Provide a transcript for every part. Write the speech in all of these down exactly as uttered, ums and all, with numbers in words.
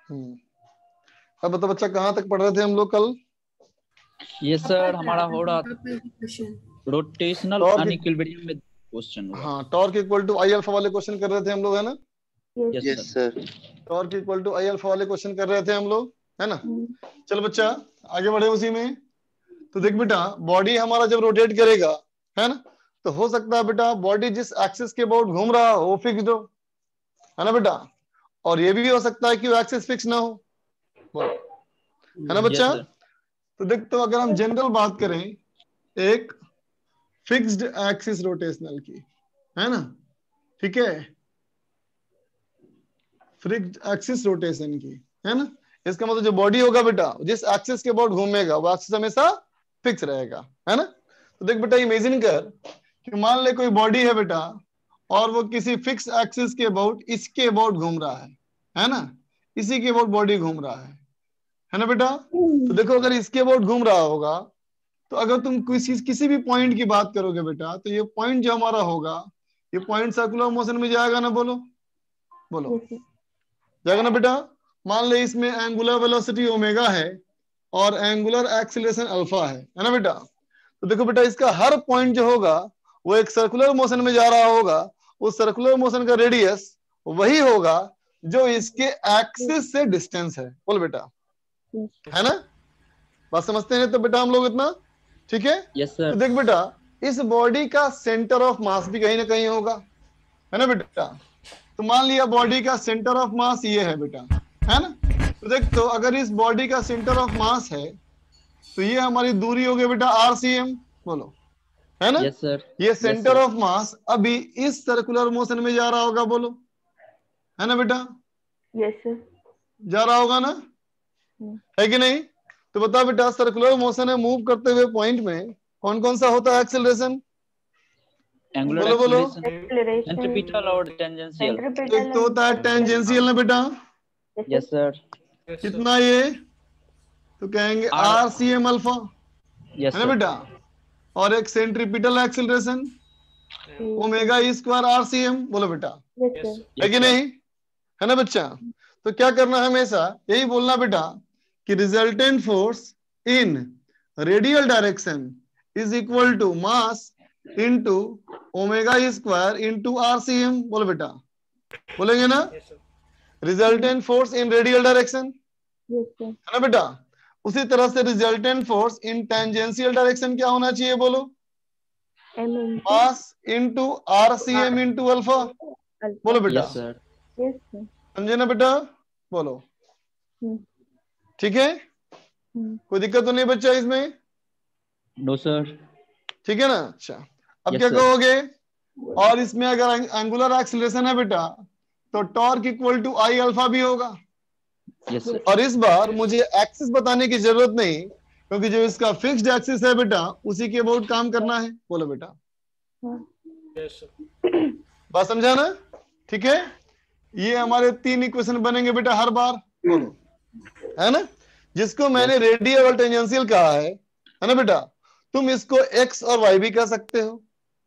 हम्म अब बताओ बच्चा, कहाँ तक पढ़ रहे थे हम लोग कल? ये सर हमारा हो रहा रोटेशनल टॉर्क अनइक्विलिब्रियम में क्वेश्चन हुआ। हाँ, torque equal to I alpha वाले क्वेश्चन कर रहे थे हम लोग, है ना? Yes sir. Torque equal to I alpha वाले क्वेश्चन कर रहे थे हम लोग, है ना? चल बच्चा आगे बढ़े उसी में। तो देख बेटा, बॉडी हमारा जब रोटेट करेगा, है ना, तो हो सकता है बेटा बॉडी जिस एक्सिस के अबाउट घूम रहा हो वो फिक्स्ड हो, है ना बेटा? और ये भी हो सकता है कि वो एक्सिस फिक्स ना हो, बोलो, है ना बच्चा? yes, तो देख, तो अगर हम जनरल बात करें एक फिक्स्ड एक्सिस रोटेशनल की, है ना, ठीक है, फिक्स्ड एक्सिस रोटेशन की, है ना, इसका मतलब जो बॉडी होगा बेटा जिस एक्सिस के अबाउट घूमेगा वो एक्सिस हमेशा फिक्स रहेगा, है ना? तो देख बेटा, इमेजिन कर कि मान ले कोई बॉडी है बेटा और वो किसी फिक्स एक्सिस के अबाउट इसके अबाउट घूम रहा है, है ना, इसी के अबाउट बॉडी घूम रहा है, है ना बेटा? तो देखो, अगर इसके अबाउट घूम रहा होगा तो अगर तुम किसी किसी भी पॉइंट की बात करोगे बेटा, तो ये पॉइंट जो हमारा होगा, ये पॉइंट सर्कुलर मोशन में जाएगा ना? बोलो बोलो, जाएगा ना बेटा? मान ले इसमें एंगुलर वेलोसिटी ओमेगा है और एंगुलर एक्सीलरेशन अल्फा है, है ना बेटा? तो देखो बेटा, इसका हर पॉइंट जो होगा वो एक सर्कुलर मोशन में जा रहा होगा, उस सर्कुलर मोशन का रेडियस वही होगा जो इसके एक्सिस से डिस्टेंस है। बोल बेटा, है ना? बात समझते हैं तो बेटा हम लोग इतना, ठीक है? yes, sir. तो देख बेटा, इस बॉडी का सेंटर ऑफ मास भी कहीं ना कहीं होगा, है ना बेटा? तो मान लिया बॉडी का सेंटर ऑफ मास ये है बेटा, है ना? तो देख, तो अगर इस बॉडी का सेंटर ऑफ मास है तो ये हमारी दूरी हो गई बेटा आरसीएम, बोलो, है ना? yes, sir. ये सेंटर yes, ऑफ मास अभी इस सर्कुलर मोशन में जा रहा होगा, बोलो, है ना बेटा? Yes sir. जा रहा होगा ना, है कि नहीं? तो बता बेटा, सर्कुलर मोशन है, मूव करते हुए पॉइंट में कौन कौन सा होता है एक्सेलरेशन? बोलो बोलो। सेंट्रीपिटल और टेंजेंशियल। एक तो होता है टेंजेंशियल ना बेटा? Yes sir. कितना ये? तो कहेंगे आर सी एम अल्फा, है ना बेटा? और एक centripetal acceleration omega E square R C M, बोलो बेटा, है कि नहीं? है ना बच्चा? तो क्या करना है हमेशा, यही बोलना बेटा कि resultant force in radial direction is equal to mass into omega square into RCM, बोलो बेटा, बोलेंगे ना? Resultant force in radial direction, है ना बेटा? उसी तरह से resultant force in tangential direction क्या होना चाहिए, बोलो? Mass into RCM into alpha, बोलो बेटा, समझे ना बेटा? बोलो, ठीक है? कोई दिक्कत तो नहीं बच्चा इसमें? No sir. ठीक है ना? अच्छा, अब yes, क्या sir. कहोगे? और इसमें अगर एंगुलर एक्सीलरेशन है बेटा तो torque equal to I alpha भी होगा। yes, sir. और इस बार मुझे एक्सिस बताने की जरूरत नहीं, क्योंकि जो इसका फिक्स्ड एक्सिस है बेटा उसी के अबाउट काम करना है। बोलो बेटा, yes, बात समझा ना? ठीक है, ये हमारे तीन इक्वेशन बनेंगे बेटा हर बार, बोलो, है ना? जिसको मैंने रेडियल और टेंजेंशियल कहा है, है ना बेटा? तुम इसको एक्स और वाई भी कह सकते हो।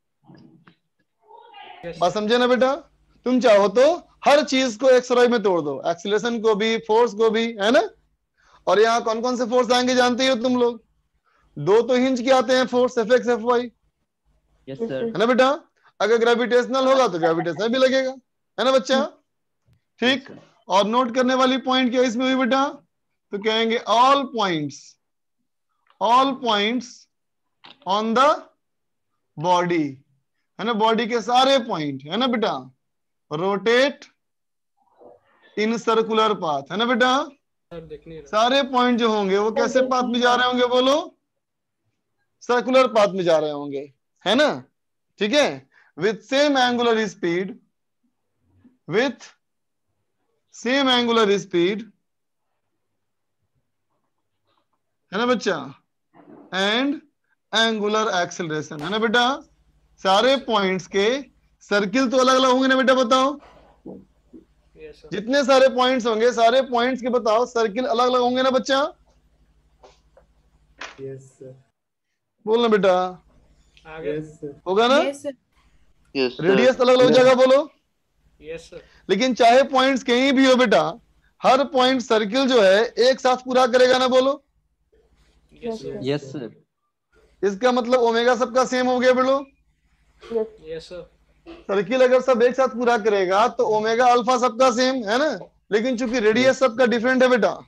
yes, बात समझे ना बेटा? तुम चाहो तो हर चीज को एक्स और वाई में तोड़ दो, एक्सीलरेशन को भी, फोर्स को भी, है ना? और यहाँ कौन कौन से फोर्स आएंगे जानते हो तुम लोग? दो तो हिंज के आते हैं force, F X F Y, yes, sir. है ना बेटा? अगर ग्रेविटेशनल होगा तो ग्रेविटेशनल भी लगेगा, है ना बच्चा? ठीक। और नोट करने वाली पॉइंट क्या इसमें हुई बेटा? तो कहेंगे all points, all points on the body, है ना? बॉडी के सारे पॉइंट, है ना बेटा, रोटेट इन सर्कुलर पाथ, है ना बेटा? सारे पॉइंट जो होंगे वो कैसे पाथ में जा रहे होंगे, बोलो? सर्कुलर पाथ में जा रहे होंगे, है ना? ठीक है, with same angular speed, with same angular speed, है ना बच्चा? एंड एंगुलर एक्सेलरेशन, है ना बेटा? सारे पॉइंट्स के सर्किल तो अलग अलग होंगे ना बेटा, बताओ? yes, जितने सारे पॉइंट्स होंगे सारे पॉइंट्स के बताओ सर्किल अलग अलग होंगे ना बच्चा? yes, बोलना बेटा, yes, होगा ना? yes, रेडियस अलग अलग जगह, बोलो? yes, लेकिन चाहे पॉइंट्स कहीं भी हो बेटा, हर पॉइंट सर्किल जो है एक साथ पूरा करेगा ना, बोलो। Yes, sir. Yes, sir. इसका मतलब ओमेगा सबका सेम हो गया बोलो। Yes, sir. सर्किल अगर सब एक साथ पूरा करेगा तो ओमेगा अल्फा सबका सेम है ना, लेकिन चूंकि रेडियस सबका डिफरेंट है बेटा,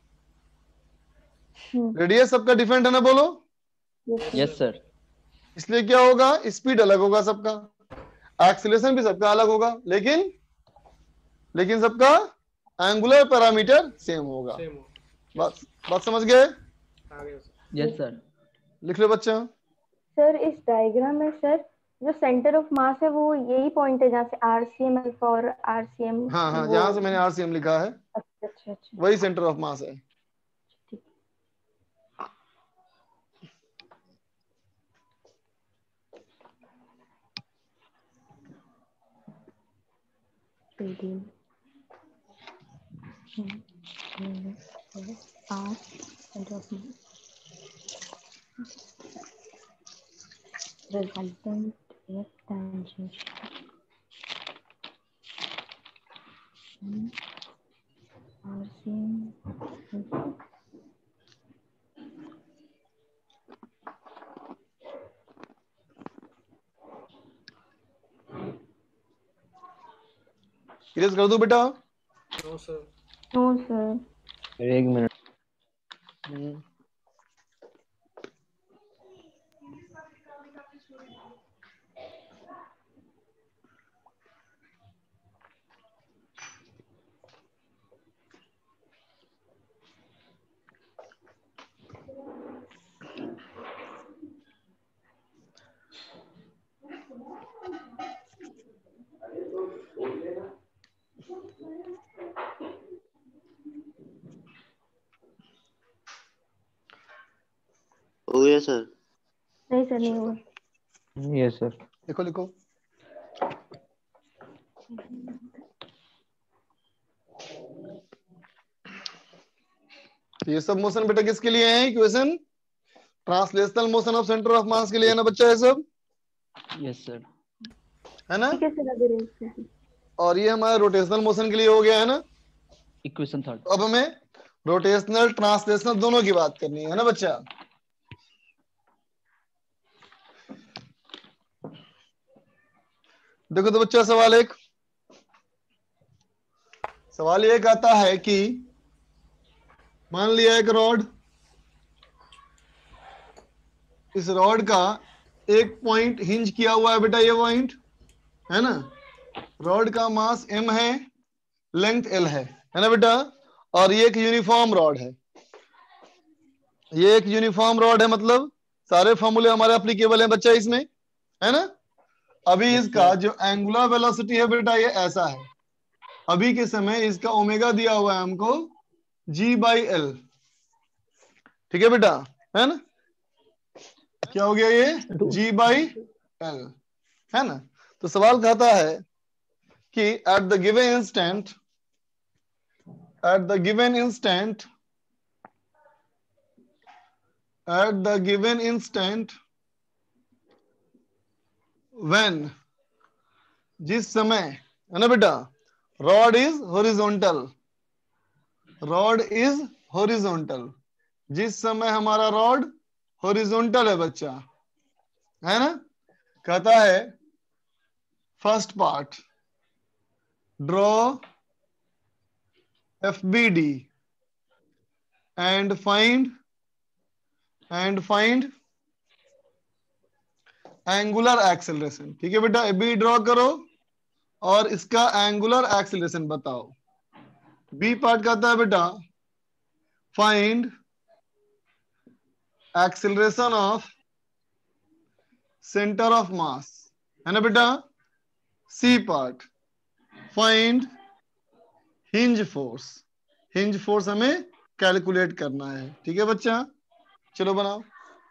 रेडियस सबका डिफरेंट है ना, बोलो। Yes, sir. इसलिए क्या होगा, स्पीड अलग होगा सबका, एक्सीलरेशन भी सबका अलग होगा, लेकिन लेकिन सबका एंगुलर पैरामीटर सेम होगा। Same. बात बात समझ गए? आगे sir. Yes, sir. लिख लो बच्चा। सर इस डायग्राम में सर जो सेंटर ऑफ मास है वो यही पॉइंट है जहाँ से आरसीएम अल्फा और आरसीएम। हाँ हाँ, जहां से मैंने आरसीएम लिखा है अच्छा अच्छा अच्छा वही सेंटर ऑफ मास है। R centre of mass resultant F tangent RCM clear कर दो बेटा। No, sir. No sir. एक मिनट। हम्म। हो गया सर? नहीं सर नहीं हुआ। Yes, sir. लिखो लिखो। ये सब मोशन बेटा किसके लिए है? Equation translational motion of centre of mass के लिए है ना बच्चा, ये सब Yes, sir. है ना। ठीक है सर अभी रेंज से। और ये हमारा रोटेशनल मोशन के लिए हो गया है ना। Equation third. अब हमें रोटेशनल ट्रांसलेशनल दोनों की बात करनी है ना बच्चा। देखो तो बच्चा, सवाल एक सवाल एक आता है कि मान लिया एक रॉड, इस रॉड का एक पॉइंट हिंज किया हुआ है बेटा, ये पॉइंट है ना। रॉड का मास m है, लेंथ l है है ना बेटा। और ये एक यूनिफॉर्म रॉड है, ये एक यूनिफॉर्म रॉड है, मतलब सारे फॉर्मूले हमारे एप्लीकेबल हैं बच्चा इसमें, है ना। अभी Yes, इसका sir. जो एंगुलर वेलोसिटी है बेटा ये ऐसा है, अभी के समय इसका ओमेगा दिया हुआ है हमको g बाई एल, ठीक है बेटा, है ना। क्या हो गया ये g बाई एल, है ना। तो सवाल कहता है कि at the given instant at the given instant at the given instant when, जिस समय है ना बेटा, rod is horizontal, rod is horizontal, जिस समय हमारा रॉड हॉरिजॉन्टल है बच्चा, है ना। कहता है first part, draw F B D and find and find angular acceleration. ठीक है बेटा, बी ड्रॉ करो और इसका एंगुलर एक्सेलरेशन बताओ। बी पार्ट कहता है बेटा find acceleration of centre of mass, है ना बेटा। C part find hinge force, hinge force हमें कैलकुलेट करना है। ठीक है बच्चा, चलो बनाओ।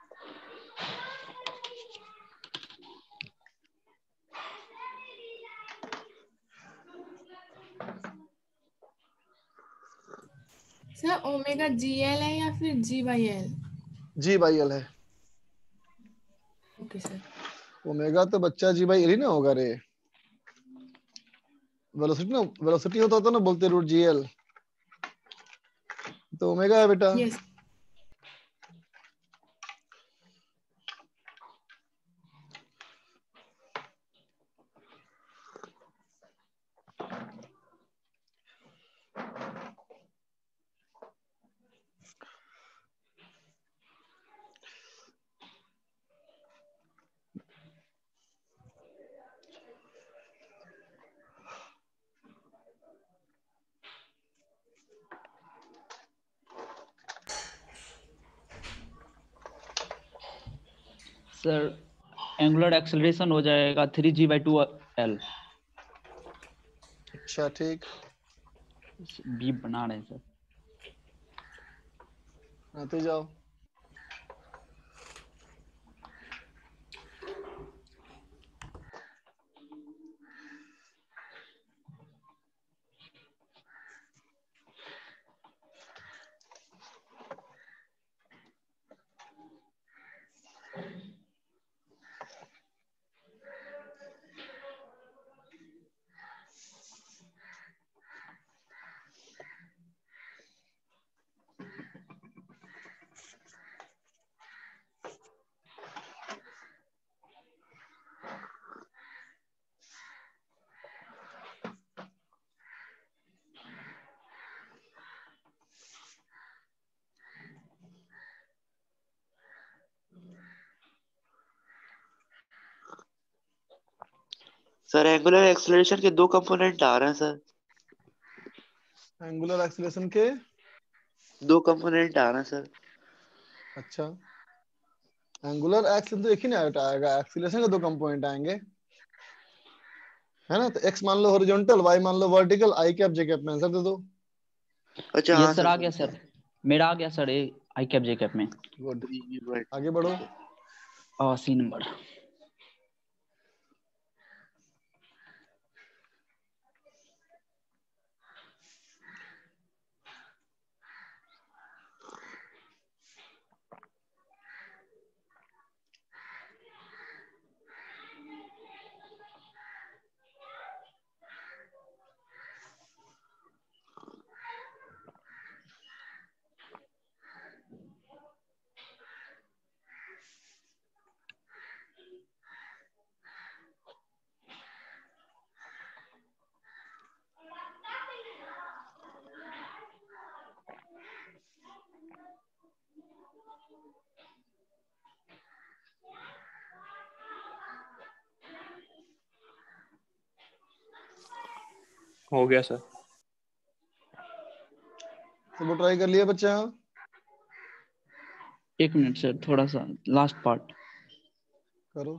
सर ओमेगा जी एल है या फिर G by L? G by L है। Okay sir. ओमेगा तो बच्चा जी बाई एल ही ना होगा रे, वेलोसिटी ना, वेलोसिटी होता होता ना, बोलते रूट जी एल, तो ओमेगा है बेटा। यस सर एंगुलर एक्सेलरेशन हो जाएगा three G by two L. अच्छा ठीक, बी बना रहे हैं सर। आते जाओ। सर एंगुलर एक्सेलरेशन के दो कंपोनेंट आ रहे हैं सर। एंगुलर एक्सीलरेशन के दो कंपोनेंट आ रहे हैं सर। अच्छा, एंगुलर एक्सीलरेशन तो एक ही ना आएगा, एक्सीलरेशन के दो कंपोनेंट आएंगे, है ना। तो एक्स मान लो हॉरिजॉन्टल, वाई मान लो vertical, I cap J cap में आंसर दे दो। अच्छा ये हाँ सर सर आ गया सर, मेरा आ गया sir A I cap J cap में। Good, sir. आगे बढ़ो। और सी नंबर। हो गया सर। तो वो ट्राई कर लिया बच्चा। एक मिनट सर, थोड़ा सा लास्ट पार्ट करो।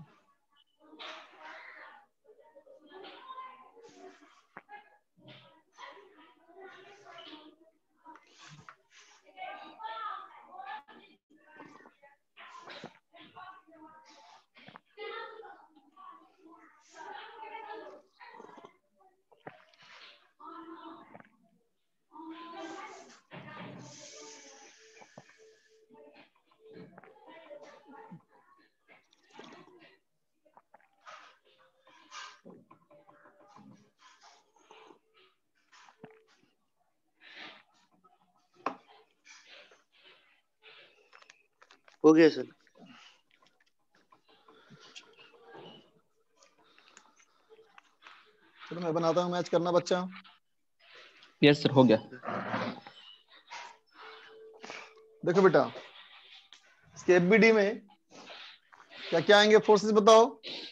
हो गया सर। चलो मैं बनाता हूँ, मैच करना बच्चा। यस सर हो गया। देखो बेटा, इसके एफबीडी में क्या क्या आएंगे फोर्सेस बताओ।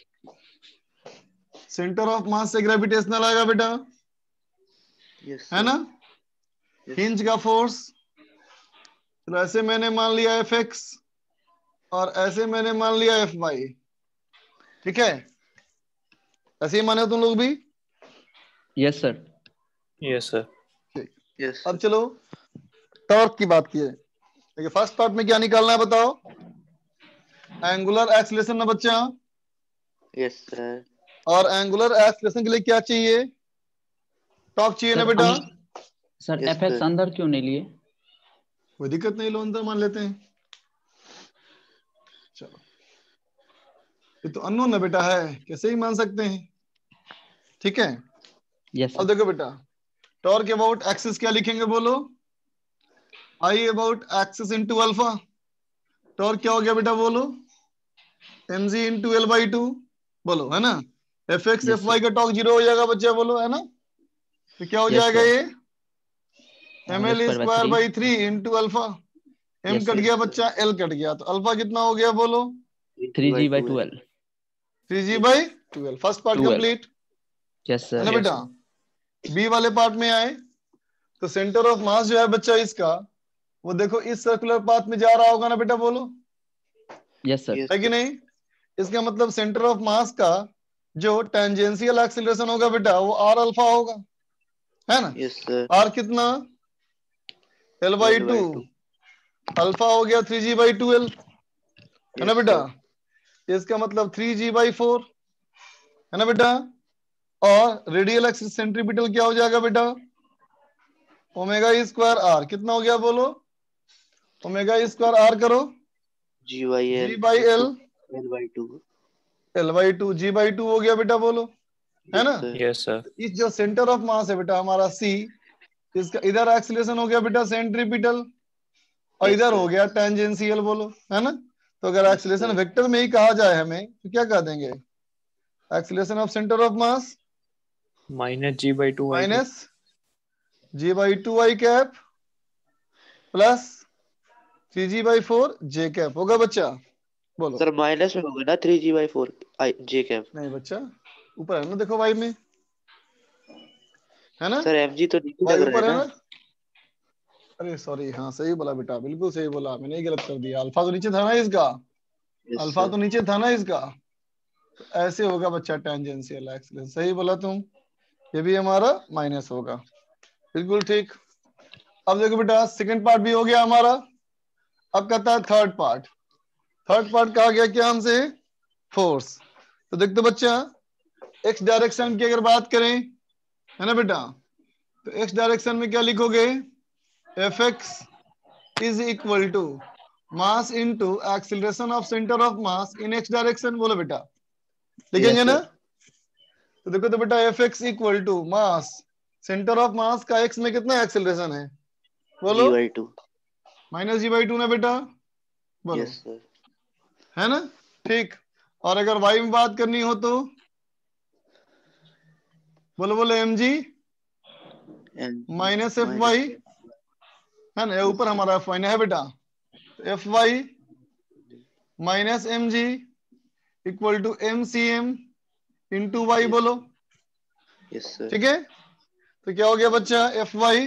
सेंटर ऑफ मास से ग्रेविटेशनल आएगा बेटा, यस है सर। ना। हिंज का फोर्स, चलो ऐसे मैंने मान लिया एफ एक्स और ऐसे मैंने मान लिया एफ वाई, ठीक है। ऐसे ही माने हो तुम लोग भी। Yes sir. Yes sir. ठीक, यस अब चलो टॉर्क की बात की है। देखिए फर्स्ट पार्ट में क्या निकालना है बताओ। एंगुलर एक्सीलरेशन ना बच्चा, यस सर। और एंगुलर एक्सीलरेशन के लिए क्या चाहिए, टॉर्क चाहिए ना सर बेटा। Um, sir Yes, F X sir. अंदर क्यों नहीं लिए? कोई दिक्कत नहीं, लो अंदर मान लेते हैं। चलो, ये तो अननोन है बेटा, है कैसे ही मान सकते हैं, ठीक है। यस अब सर। देखो बेटा, टॉर्क अबाउट एक्सिस क्या लिखेंगे बोलो। I about axis into alpha, torque क्या हो गया बेटा बोलो, M G into L by two, बोलो है ना, F X Yes, F Y का टॉर्क जीरो हो जाएगा बच्चा, बोलो है ना, तो क्या हो Yes, जाएगा sir. ये M L L square by square three. By three into alpha, M Yes, cut sir. गया बच्चा, एल कट गया, तो अल्फा कितना हो गया बोलो, three g by twelve. Three G by twelve, first part twelve. Complete Yes, है sir. ना Yes, बेटा। sir. बी वाले पार्ट में आए तो सेंटर ऑफ मास जो है बच्चा इसका, वो देखो इस सर्कुलर पाथ में जा रहा होगा ना बेटा, बोलो Yes, sir. Yes, है कि sir. नहीं, इसका मतलब सेंटर ऑफ मास का जो टेंजेंशियल एक्सीलरेशन होगा बेटा वो आर अल्फा होगा, है ना, Yes, sir. आर कितना L by L two, by two. Alpha हो गया थ्री जी बाई ट्वेल्व, है ना Yes, बेटा, sir. इसका मतलब थ्री जी बाई फोर, है ना बेटा, और रेडियल एक्सिस सेंट्रीपिटल क्या हो जाएगा बेटा, ओमेगा स्क्वायर आर, कितना हो गया बोलो, ओमेगा स्क्वायर आर करो, G by G L by L, into L by two. L by two, G by two हो गया बेटा, बोलो है Yes, ना। sir. Yes, sir. इस जो सेंटर ऑफ मास है बेटा हमारा सी, इसका इधर एक्सीलरेशन हो गया बेटा सेंट्रीपिटल, और Yes, इधर sir. हो गया टेंजेंशियल, बोलो है ना, तो अगर Yes, एक्सीलरेशन sir. वेक्टर में ही कहा जाए हमें तो क्या कह देंगे, acceleration of centre of mass Minus G by two I cap. Minus G by two I cap plus three G by four J cap होगा बच्चा, बोलो। सर माइनस में होगा ना three G by four I J cap. नहीं बच्चा, ऊपर है ना, देखो वाई में है ना, सर एम जी तो नीचे वाई लग रहा है ऊपर है ना। ना, अरे सॉरी, हाँ सही बोला बेटा, बिल्कुल सही बोला, मैंने ही गलत कर दिया, अल्फा तो नीचे था ना इसका, यस अल्फा सर। तो नीचे था ना इसका, तो ऐसे होगा बच्चा टेंजेंशियल एक्सीलरेशन, सही बोला तुम, ये भी हमारा माइनस होगा, बिल्कुल ठीक। अब देखो बेटा सेकंड पार्ट भी हो गया हमारा, अब कहता है थर्ड पार्ट, थर्ड पार्ट कहा गया क्या हमसे, फोर्स। तो देख दो बच्चा, एक्स डायरेक्शन की अगर बात करें है ना बेटा, तो एक्स डायरेक्शन में क्या लिखोगे, F X is equal to mass into acceleration of centre of mass in X direction, बोलो बेटा, लिखेंगे यस ना। सर। तो देखो तो बेटा F X equal to mass centre of mass का एक्स में कितना एक्सीलरेशन है, बोलो G by two. Minus G by two ना बेटा, बोलो यस सर। है ना, ठीक। और अगर वाई में बात करनी हो तो बोलो बोलो M G minus F Y, है ना, ये ऊपर हमारा एफ वाई है बेटा, F Y minus M G equal to M C M into Y, बोलो यस सर। ठीक है। तो क्या हो गया बच्चा, F Y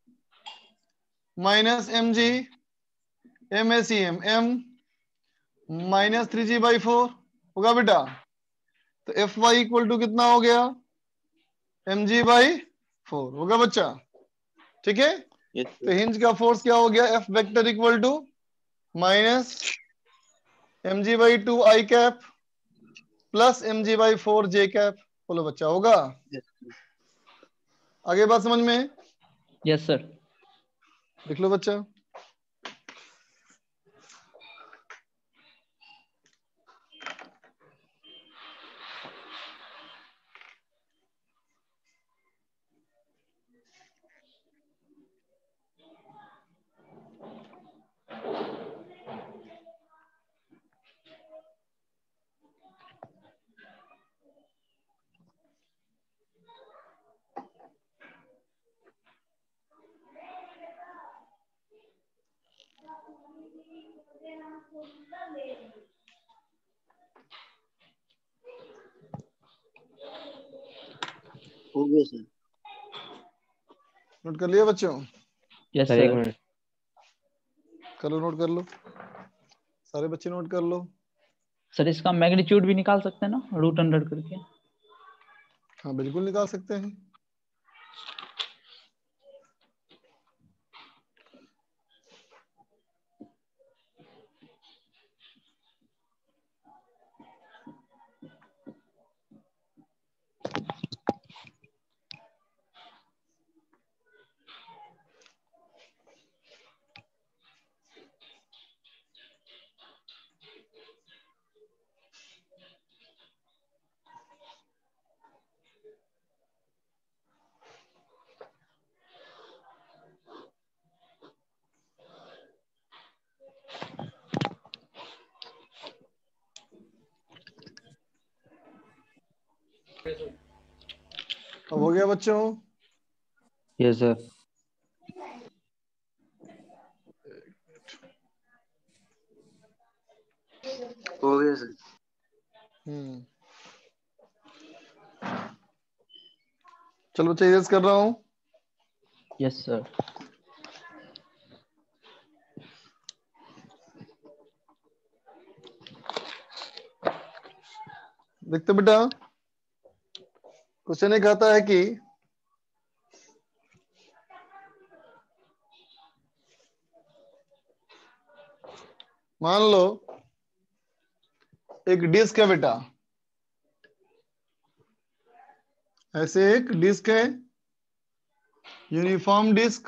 minus M G M A C M M minus three G by four होगा बेटा, तो एफ वाई इक्वल टू कितना हो गया, एम जी बाई फोर होगा बच्चा, ठीक है। यस तो सर। हिंज का फोर्स क्या हो गया, F vector equal to minus M G by two I cap plus M G by four J cap, बोलो बच्चा होगा, आगे बात समझ में, Yes, sir. देख लो बच्चा। हो गया सर। नोट कर लिया बच्चों, Yes, सर एक sir. मिनट। कर लो, नोट कर लो, सारे बच्चे नोट कर लो। सर इसका मैग्नीट्यूड भी निकाल सकते हैं ना, रूट हंड्रेड करके। हाँ बिल्कुल निकाल सकते हैं, हो गया बच्चों? Yes sir. हो गया सर। हम्म चलो चेंजेस कर रहा हूं। Yes sir. देखते बेटा, क्वेश्चन ये कहता है कि मान लो एक डिस्क है बेटा, ऐसे एक डिस्क है, uniform disc,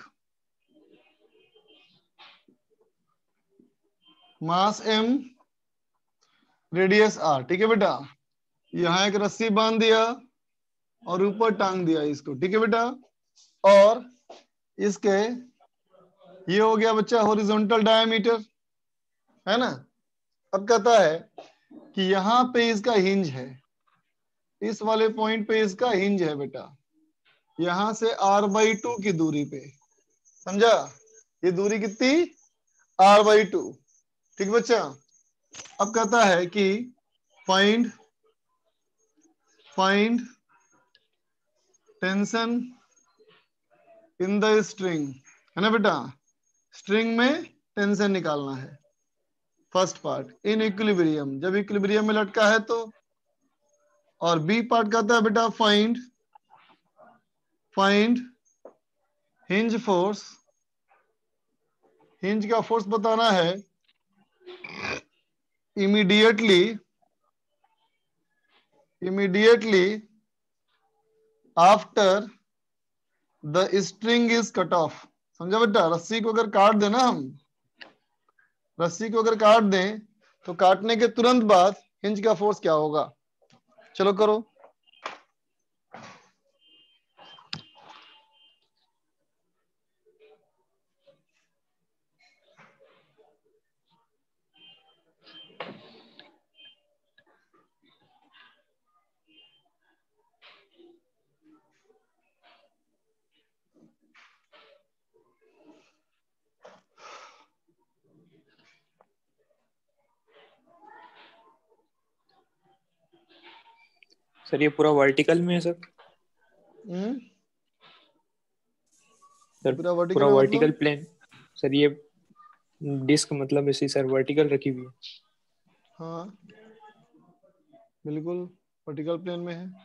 mass M, radius R. ठीक है बेटा, यहां एक रस्सी बांध दिया और ऊपर टांग दिया इसको। ठीक है बेटा, और इसके ये हो गया बच्चा हॉरिजॉन्टल डायमीटर, है ना। अब कहता है कि यहां पे इसका हिंज है, इस वाले पॉइंट पे इसका हिंज है बेटा, यहां से आर बाई टू की दूरी पे। समझा? ये दूरी कितनी? R by two. ठीक बच्चा। अब कहता है कि find find tension in the string, है ना बेटा। स्ट्रिंग में टेंशन निकालना है। फर्स्ट पार्ट इन इक्विलिब्रियम, जब इक्विलिब्रियम में लटका है तो। और बी पार्ट कहता है बेटा find find hinge force, hinge का फोर्स बताना है immediately immediately after the string is cut off. समझा बेटा? रस्सी को अगर काट देना, हम रस्सी को अगर काट दें तो काटने के तुरंत बाद हिंज का फोर्स क्या होगा? चलो करो। सर ये पूरा वर्टिकल में है सर? हम्म सर पूरा वर्टिकल पूरा में वर्टिकल मतलब? प्लेन। सर ये डिस्क मतलब ऐसी सर वर्टिकल रखी हुई है? हाँ बिल्कुल वर्टिकल प्लेन में है।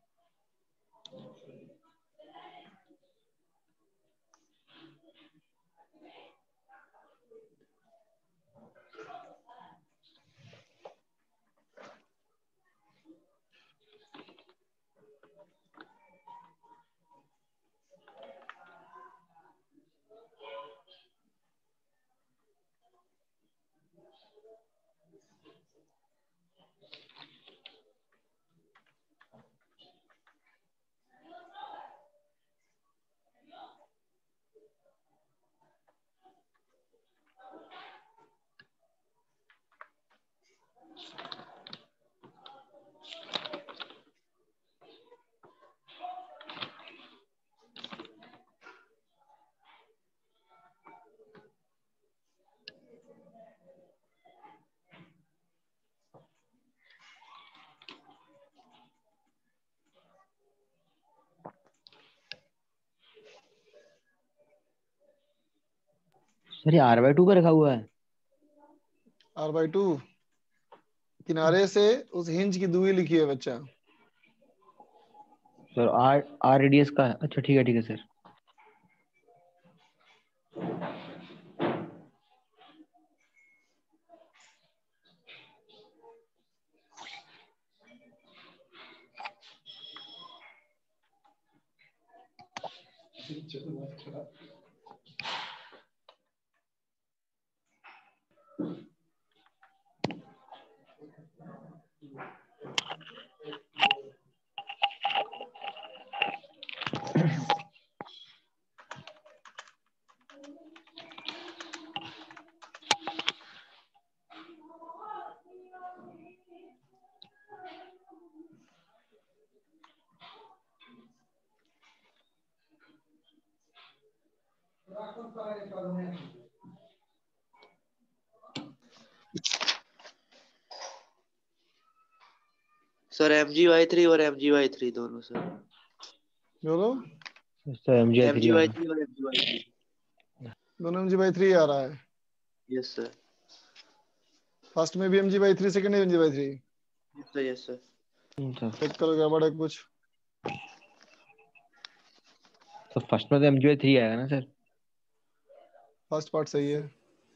सर ये आर बाई टू पे रखा हुआ है? आर बाई टू किनारे से उस हिंज की दूरी लिखी है बच्चा। सर आर आर रेडियस का है। अच्छा ठीक है ठीक है sir. Sir M G by three और एम जी वाई थ्री दोनों सर। बोलो। Sir M G I M three G आ वाई रहा थ्री और एम जी वाई थ्री। दोनों एम जी बाई थ्री आ रहा है। Yes sir. फर्स्ट में भी M G by three, second में M G by three. Yes sir yes sir. है सर। चेक करो गड़बड़ है कुछ। तो फर्स्ट में तो एम जी आई थ्री आएगा ना सर? फर्स्ट पार्ट सही है।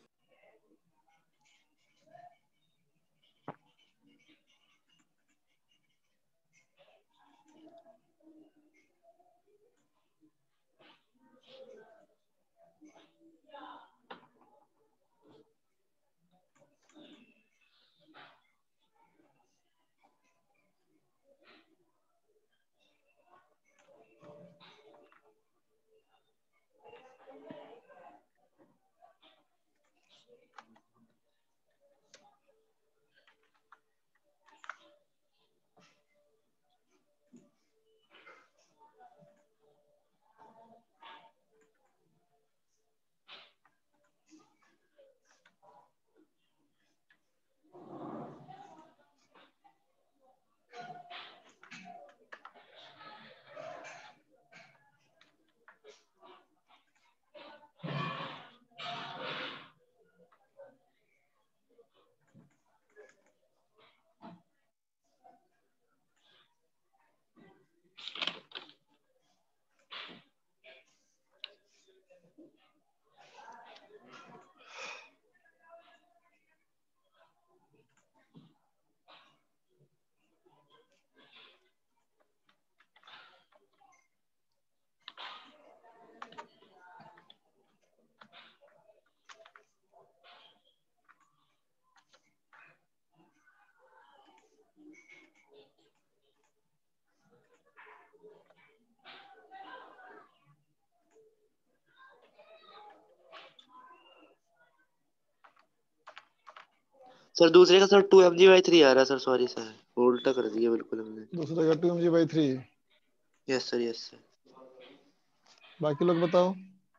सर दूसरे का sir two M G by three आ रहा है सर, सॉरी सर उल्टा कर दिया बिल्कुल हमने। दूसरे का two M G by three. Yes sir yes sir. बाकी लोग बताओ।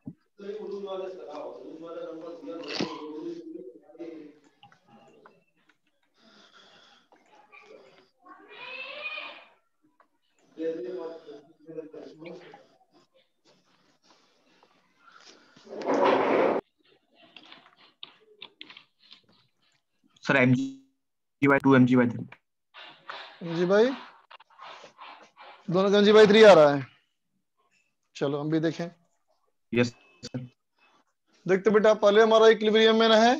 Sir M G by two M G by three. M G by दोनों का एम जी बाई थ्री आ रहा है। चलो हम भी देखें। Yes sir. देखते बेटा, पहले हमारा इक्विलिब्रियम में ना है,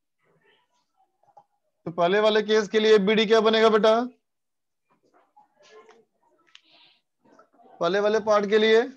तो पहले वाले केस के लिए बी डी क्या बनेगा बेटा? पहले वाले पार्ट के लिए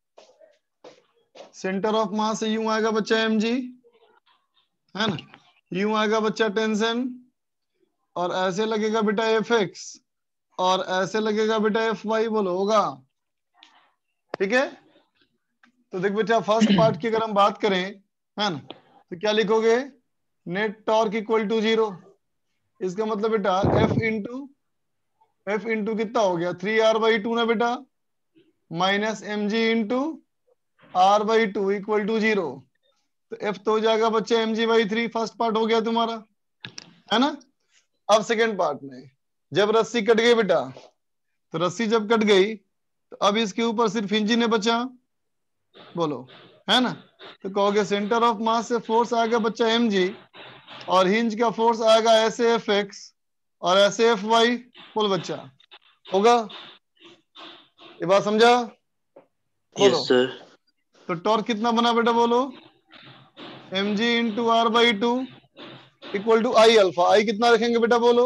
सेंटर ऑफ मास से यूं आएगा बच्चा एम जी, है ना, यूं आएगा बच्चा टेंशन, और ऐसे लगेगा बेटा एफ एक्स, और ऐसे लगेगा बेटा एफ वाई। बोलो होगा? ठीक है। तो देख बेटा, फर्स्ट पार्ट की अगर हम बात करें, है ना, तो क्या लिखोगे? Net torque equal to zero. इसका मतलब बेटा एफ इंटू एफ इंटू कितना हो गया? थ्री आर बाई टू ना बेटा, minus M G into R by two equal to zero. तो एफ तो हो जाएगा बच्चे M G by three. First part हो गया तुम्हारा, है ना। अब सेकेंड पार्ट में जब रस्सी कट गई बेटा, तो रस्सी जब कट गई तो अब इसके ऊपर सिर्फ इंजन है बचा। बोलो, है ना। तो कहोगे सेंटर ऑफ मास से फोर्स आएगा बच्चा एम जी, और हिंज का फोर्स आएगा ऐसे एफ एक्स और ऐसे एफ वाई। बोल बच्चा, होगा? ये बात समझा? बोलो। Yes sir. तो टॉर्क कितना बना बेटा? बोलो, M G into R by two equal to I alpha. I कितना रखेंगे बेटा? बोलो,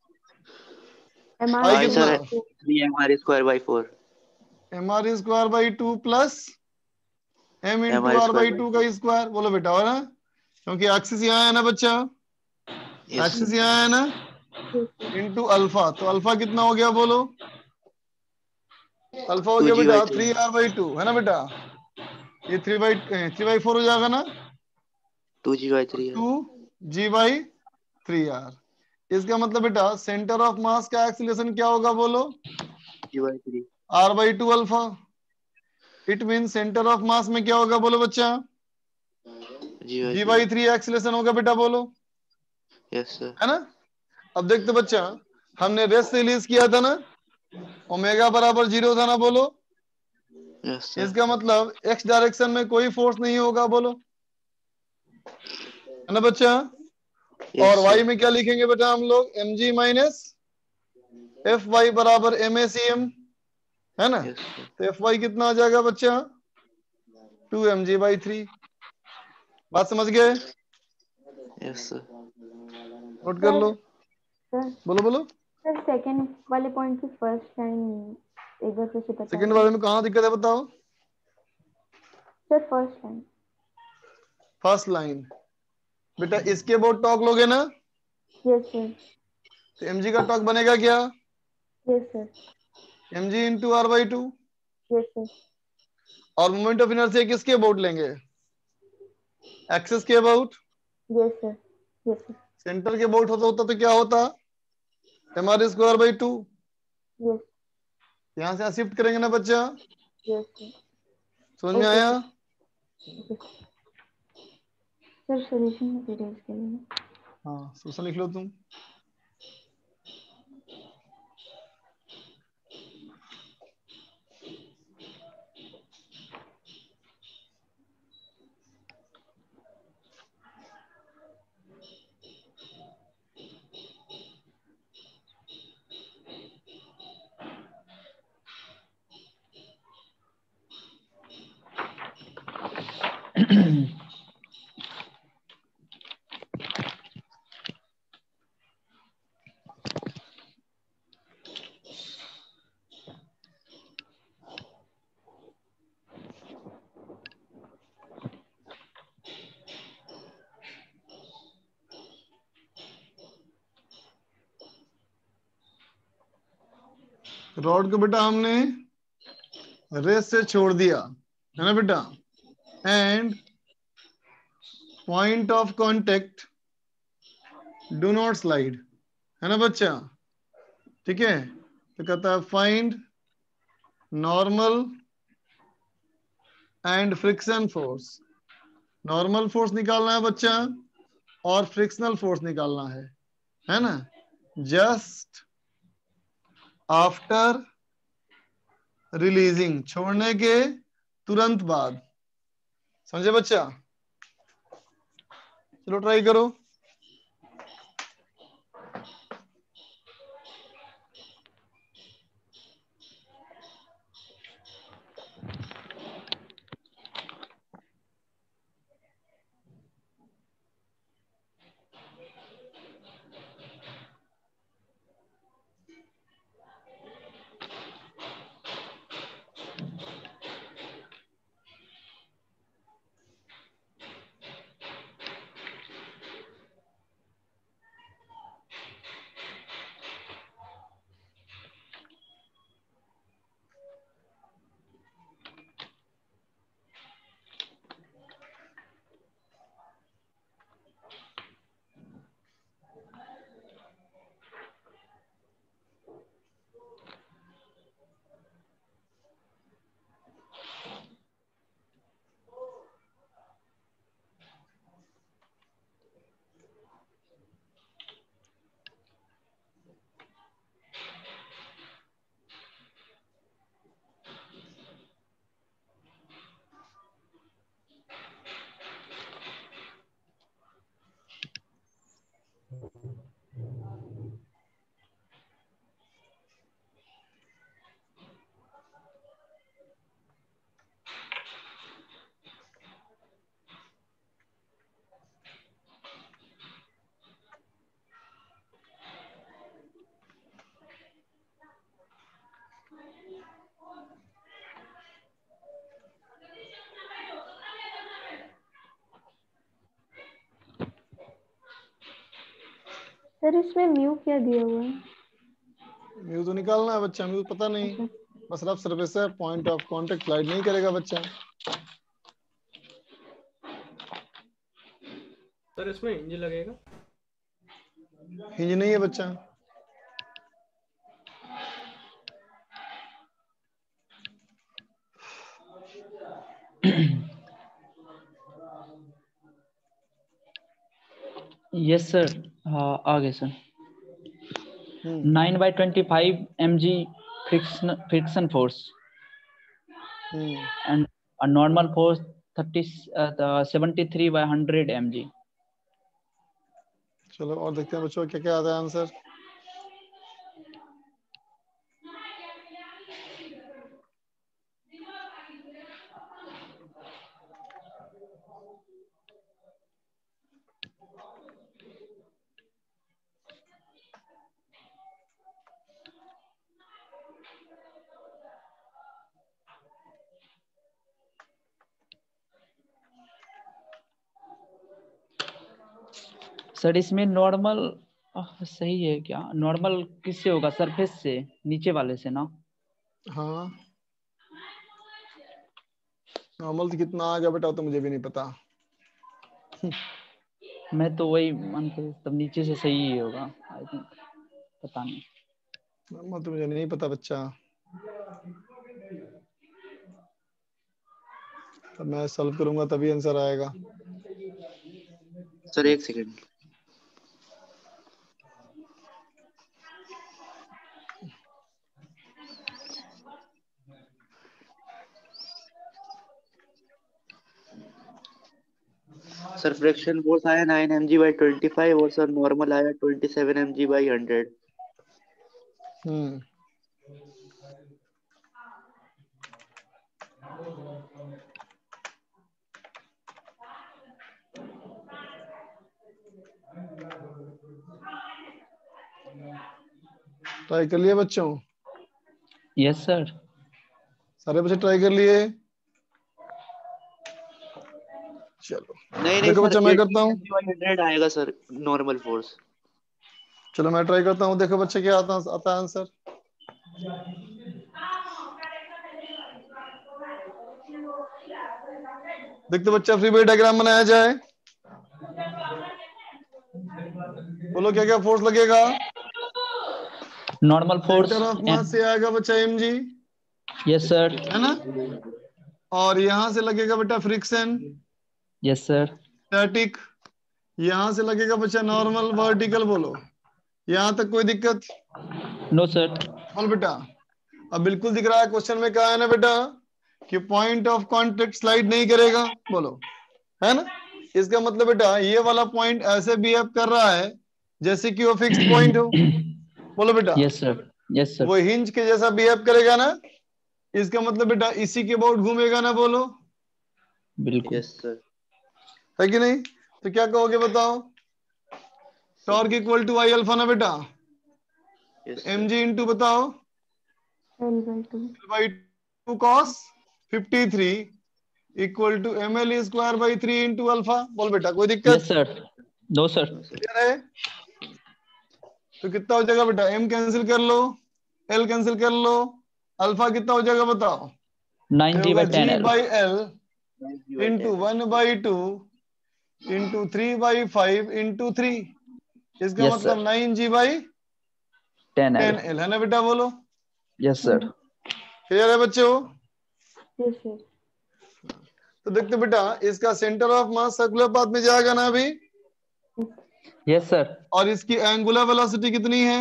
एम आई आई कितना? Sir three M R square by four. M R square by two plus M M into R R square by by two का four. Square. बोलो बेटा, हो ना, क्योंकि एक्सिस यहाँ है ना बच्चा, यस एक्सिस यहाँ है ना, इंटू अल्फा। तो अल्फा कितना हो गया? बोलो, अल्फा हो टू गया जी बेटा by three. Three R by two, है ना बेटा। ये three by three by four हो जाएगा ना, two G by three two G by three R. इसका मतलब बेटा सेंटर ऑफ मास का एक्सीलरेशन क्या होगा? बोलो, G by three. R by two alpha. It mean centre of mass में क्या होगा? बोलो बच्चा, G G by three acceleration होगा बेटा, बोलो। Yes sir. है ना। अब देखते बच्चा, हमने रेस्ट रिलीज किया था ना, ओमेगा बराबर जीरो था ना, बोलो। Yes sir. इसका मतलब एक्स डायरेक्शन में कोई फोर्स नहीं होगा, बोलो। है ना बच्चा। और यस वाई सर। में क्या लिखेंगे बेटा हम लोग, M G minus F Y बराबर एम ए सी एम, है ना। Yes sir. तो एफ वाई कितना आ जाएगा बच्चा, two M G by three. बात समझ गए। Yes sir. नोट कर लो। सर बोलो बोलो। सर सेकंड वाले पॉइंट की फर्स्ट लाइन एक बार फिर से बता सेकंड दो वाले में कहाँ दिक्कत है बताओ। Sir. First line. First line बेटा, इसके बोर्ड टॉक लोगे ना, यस सर। तो एम जी का टॉक बनेगा क्या, yes sir. M G into R by two. Yes sir. और मोमेंट ऑफ इनर्शिया किसके अबाउट लेंगे, एक्सेस के about. Yes sir. Yes sir. Centre के अबाउट होता होता तो क्या होता, M R square by two. Yes. यहां से शिफ्ट करेंगे ना बच्चा, यस सर। समझ में ओके आया। सर। सर सॉल्यूशन मटेरियल्स के लिए। हाँ सोल्यूशन लिख लो तुम। रॉड को बेटा हमने रेस से छोड़ दिया, है ना बेटा, and point of contact do not slide, है ना बच्चा। ठीक है, तो कहता है find normal and friction force. Normal force निकालना है बच्चा और फ्रिक्शनल फोर्स निकालना है, है ना। जस्ट आफ्टर रिलीजिंग, छोड़ने के तुरंत बाद। समझे बच्चा। चलो ट्राई करो। सर इसमें म्यू क्या दिया हुआ है। म्यू तो निकालना है बच्चा, म्यू पता नहीं, अच्छा। बस रफ सरफेस है, पॉइंट ऑफ कांटेक्ट स्लाइड नहीं करेगा बच्चा। सर इसमें हिंज लगेगा। हिंज नहीं है बच्चा। यस सर, हाँ आ गए sir. Hmm nine by twenty five M G friction friction force hmm and a normal force thirty uh, the seventy-three by one hundred M G. चलो और देखते हैं बच्चों क्या क्या आता है आंसर। सर इसमें नॉर्मल सही है क्या? नॉर्मल किससे होगा? सरफेस से, नीचे वाले से ना? हाँ नॉर्मल तो कितना आ गया बेटा तो मुझे भी नहीं पता। मैं तो वही मानते तब नीचे से सही ही होगा आई थिंक, पता नहीं। नॉर्मल तो मुझे नहीं पता बच्चा, तब मैं सॉल्व करूंगा तभी आंसर आएगा। सर एक सेकंड। सर फ्रिक्शन फोर्स आया nine M G by twenty five और सर नॉर्मल आया twenty seven M G by hundred. Hmm try कर लिए बच्चों? Yes sir. सारे बच्चे ट्राई कर लिए? चलो नहीं नहीं देखो सर बच्चा मैं करता हूँ, हंड्रेड आएगा सर नॉर्मल फोर्स। चलो मैं ट्राई करता हूँ, देखो बच्चे क्या आता आता है आंसर। देखते बच्चा फ्री बॉडी डायग्राम बनाया जाए, बोलो क्या क्या फोर्स लगेगा। Normal force centre of mass से आएगा बच्चा एम जी, यस सर। है ना, और यहां से लगेगा बेटा फ्रिक्शन यस सर। स्टैटिक, यहां से लगेगा बच्चा नॉर्मल वर्टिकल। बोलो यहां तक कोई दिक्कत? No sir. बोल बेटा, अब बिल्कुल दिख रहा है क्वेश्चन में क्या है ना बेटा कि पॉइंट ऑफ कांटेक्ट स्लाइड नहीं करेगा, बोलो है ना। इसका मतलब बेटा ये वाला पॉइंट ऐसे बिहेव कर रहा है जैसे कि वो फिक्स्ड पॉइंट हो, बोलो बेटा। Yes sir. Yes sir. वो हिंज के जैसा बिहेव करेगा ना, इसका मतलब बेटा इसी के अबाउट घूमेगा ना, बोलो बिल्कुल। Yes sir. है कि नहीं। तो क्या कहोगे बताओ, torque equal to I alpha ना बेटा, yes M sir. G into बताओ L by two by two cos fifty three equal to M L square by three into alpha. बोल बेटा कोई दिक्कत? Yes sir. No sir. Clear है? तो कितना हो जाएगा बेटा, एम कैंसिल कर लो, एल कैंसिल कर लो, अल्फा कितना हो जाएगा बताओ? नाइन ये जी होगा by ten G L. By L into one by two into three by five into three, इसका यस मतलब sir. Nine G by ten L. Ten L, है ना बेटा, बोलो यस सर। क्लियर है बच्चों? Yes sir. तो देखते बेटा इसका centre of mass circular path में जाएगा ना अभी, यस सर। और इसकी एंगुलर वेलोसिटी कितनी है?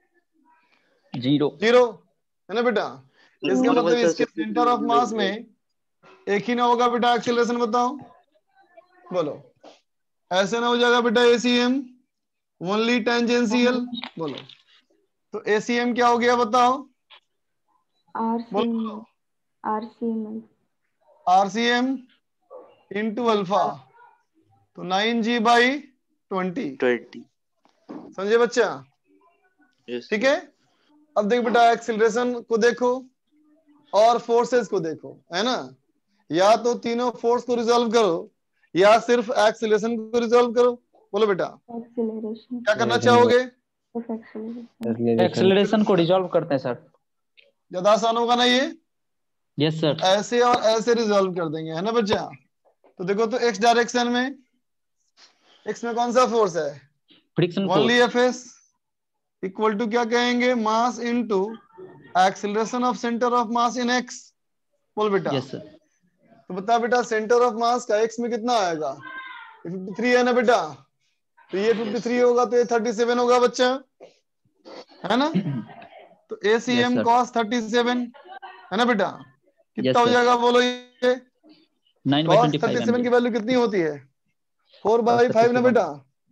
जीरो। जीरो, है ना बेटा। इसका नॉर्मल मतलब सर इसके सेंटर ऑफ मास में एक ही ना होगा बेटा एक्सीलरेशन, बताओ बोलो। ऐसे ना हो जाएगा बेटा एसीएम ओनली टेंजेंशियल, बोलो तो एसीएम क्या हो गया बताओ? आर सी एम बोलो R C M L RCM into alpha, तो nine G by twenty, twenty. समझे बच्चा? यस ठीक सर। है। अब देख बेटा एक्सीलरेशन को देखो और फोर्सेस को देखो, है ना। या तो तीनों फोर्स को रिजॉल्व करो या सिर्फ एक्सीलरेशन को रिजॉल्व करो, बोलो बेटा एक्सेलरेशन क्या करना चाहोगे? ऑफ एक्सेलरेशन एक्सेलरेशन को रिजॉल्व करते हैं सर। ज्यादा आसान होगा ना ये, यस सर। ऐसे और ऐसे रिजॉल्व कर देंगे, है ना बच्चा। तो देखो तो एक्स डायरेक्शन में, एक्स में कौन सा फोर्स है? Friction only force. F S equal to क्या कहेंगे, mass into acceleration of centre of mass in X, बोल बेटा। Yes sir. तो बता बेटा सेंटर ऑफ मास का एक्स में कितना आएगा? फिफ्टी थ्री है ना बेटा, तो ये फिफ्टी थ्री होगा तो ये थर्टी सेवन होगा बच्चा, है ना। तो A C M cos thirty seven है ना बेटा, कितना हो जाएगा बोलो ये, nine by cos twenty thirty five seven की वैल्यू कितनी होती है, फोर बाई फाइव ना बेटा,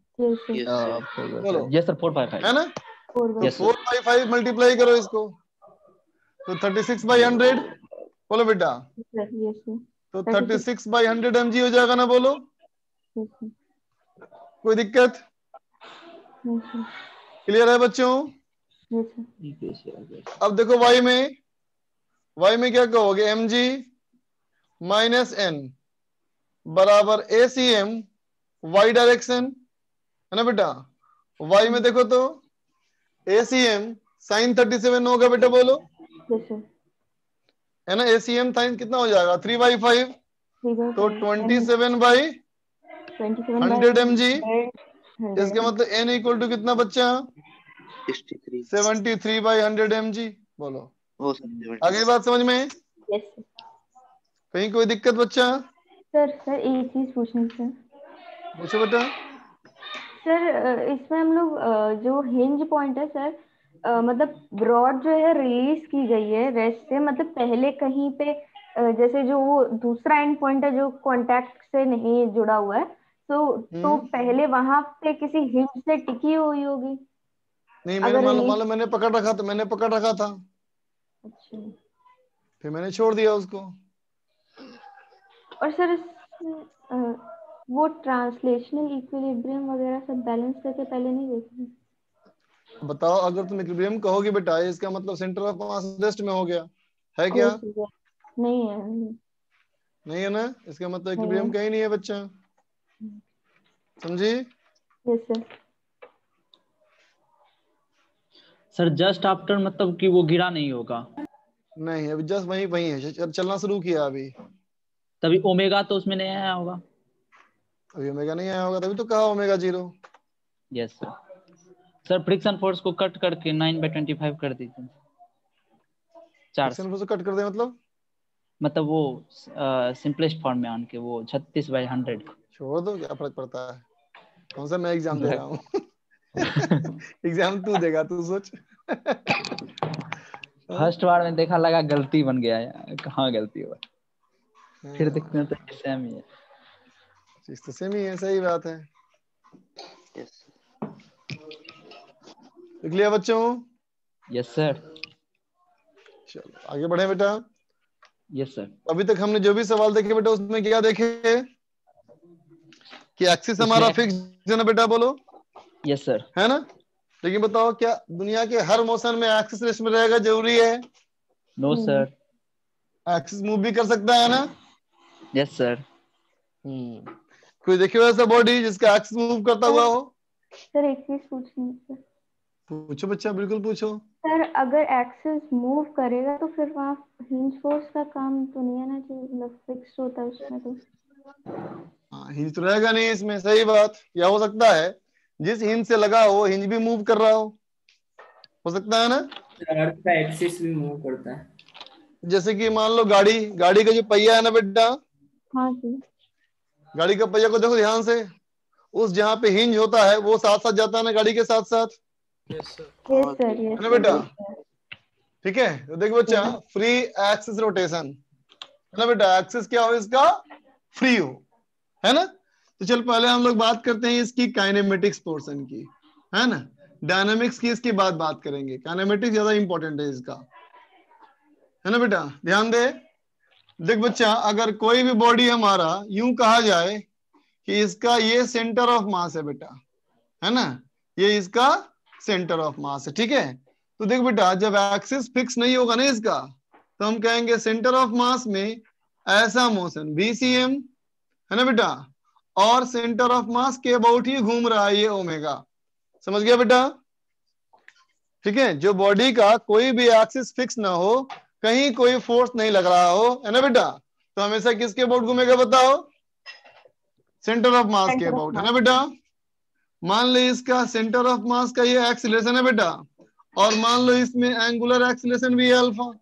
बोलो yes sir, four by five है ना। तो फोर बाई फाइव मल्टीप्लाई करो इसको, तो थर्टी सिक्स बाई हंड्रेड, बोलो बेटा। तो thirty six by hundred M G हो जाएगा ना, बोलो। कोई दिक्कत, क्लियर है बच्चों। अब देखो y में, y में क्या कहोगे, एम जी माइनस एन बराबर A C M Y direction, है ना बेटा। y में देखो तो A C M sine thirty seven होगा बेटा, बोलो, है ना। ए सी एम साइन कितना हो जाएगा, थ्री बाई फाइव, तो twenty seven by hundred M G, इसका मतलब एन इक्वल टू कितना बच्चा, seventy three by hundred M G, बोलो। अगली बात समझ में, कहीं कोई दिक्कत बच्चा। सर सर एक चीज पूछनी सर, पूछो बेटा। सर इसमें हम लोग जो हिंज पॉइंट है सर, अ, मतलब रॉड जो है रिलीज की गई है रेस्ट से, मतलब पहले कहीं पे अ, जैसे जो वो दूसरा एंड पॉइंट है जो कांटेक्ट से नहीं जुड़ा हुआ है, तो तो पहले वहां पे किसी हिंज से टिकी हुई होगी। नहीं, मैंने मान लो मान लो मैंने पकड़ रखा था, मैंने पकड़ रखा था, अच्छा, फिर मैंने छोड़ दिया उसको। और सर आ, वो ट्रांसलेशनल इक्विलिब्रियम वगैरह सब बैलेंस करके पहले नहीं देखे। बताओ, अगर तुम इक्विलिब्रियम कहोगे बेटा, इसका मतलब सेंटर ऑफ मास रेस्ट में हो गया, है क्या? नहीं है, नहीं है ना, इसका मतलब इक्विलिब्रियम कहीं नहीं है बच्चा, समझी? Yes sir. Sir just after मतलब कि वो गिरा नहीं होगा? नहीं, अभी जस्ट वहीं वहीं है, चलना शुरू किया अभी, तभी ओमेगा तो उसमें नहीं आया होगा। अभी ओमेगा नहीं आया होगा, तभी तो कहा omega zero. Yes sir. Sir friction force को कट करके नाइन बाई ट्वेंटी फाइव कर दीजिए। चार फ्रिक्शन फोर्स को कट कर दे मतलब मतलब वो सिंपलेस्ट फॉर्म में आन के वो छत्तीस बाई हंड्रेड। छोड़ दो, क्या फर्क पड़ता है, कौन सा मैं एग्जाम दे रहा हूँ एग्जाम तू देगा, तू सोच फर्स्ट बार में देखा लगा गलती बन गया है, कहाँ गलती हुआ, फिर देखते हैं तो सेम ही है। चीज तो सेम ही है, सही बात है। देख लिया बच्चों? Yes sir. चलो आगे बढ़े बेटा। Yes sir. अभी तक हमने जो भी सवाल देखे बेटा, उसमें क्या देखे कि एक्सिस हमारा फिक्स है ना बेटा, बोलो। Yes sir. है ना। लेकिन बताओ, क्या दुनिया के हर मोशन में एक्सिस रेस्ट में रहेगा जरूरी है? No sir. एक्सिस मूव भी कर सकता है ना? Yes sir. हम्म कोई देखे हो ऐसा बॉडी जिसका एक्सिस मूव करता हुआ हो? सर एक चीज पूछनी है सर। पूछो बच्चा, बिल्कुल पूछो। सर अगर एक्सिस मूव करेगा तो फिर वहाँ हिंज फोर्स का काम तो नहीं आना चाहिए, मतलब फिक्स होता है उसमें तो। हाँ, हिंज तो रहेगा नहीं इसमें, सही बात। या हो सकता है जिस हिंज से लगा हो हिंज भी मूव कर रहा हो हो सकता है ना। अर्थ का एक्सिस भी मूव करता है। जैसे कि मान लो गाड़ी गाड़ी का जो पहिया है ना बेटा, हाँ जी, गाड़ी का पहिया को देखो ध्यान से, उस जहाँ पे हिंज होता है वो साथ साथ जाता है ना गाड़ी के साथ साथ। Yes sir. Yes sir, yes है ना बेटा, ठीक है। तो देखो बच्चा, फ्री एक्सिस रोटेशन है ना बेटा, एक्सिस क्या हो इसका, फ्री हो, है ना। तो चल पहले हम लोग बात करते हैं इसकी काइनेमेटिक्स पोर्शन की, है ना। डायनामिक्स की इसके बाद बात करेंगे, काइनेमेटिक्स ज्यादा इंपॉर्टेंट है इसका, है ना बेटा। ध्यान दे, देख बच्चा, अगर कोई भी बॉडी हमारा यूं कहा जाए कि इसका ये सेंटर ऑफ मास है बेटा, है ना, ये इसका सेंटर ऑफ मास है, ठीक है। तो देख बेटा, जब एक्सिस फिक्स नहीं होगा ना इसका, तो हम कहेंगे सेंटर ऑफ मास में ऐसा मोशन वीसीएम, है ना बेटा, और सेंटर ऑफ मास के अबाउट ही घूम रहा है ये ओमेगा। समझ गया बेटा, ठीक है। जो बॉडी का कोई भी एक्सिस फिक्स ना हो, कहीं कोई फोर्स नहीं लग रहा हो, है ना बेटा, तो हमेशा किसके अबाउट घूमेगा बताओ, सेंटर ऑफ मास के अबाउट, है ना बेटा। मान लो इसका सेंटर ऑफ मास का ये एक्सीलरेशन है बेटा, और मान लो इसमें एंगुलर एक्सीलरेशन भी है अल्फा,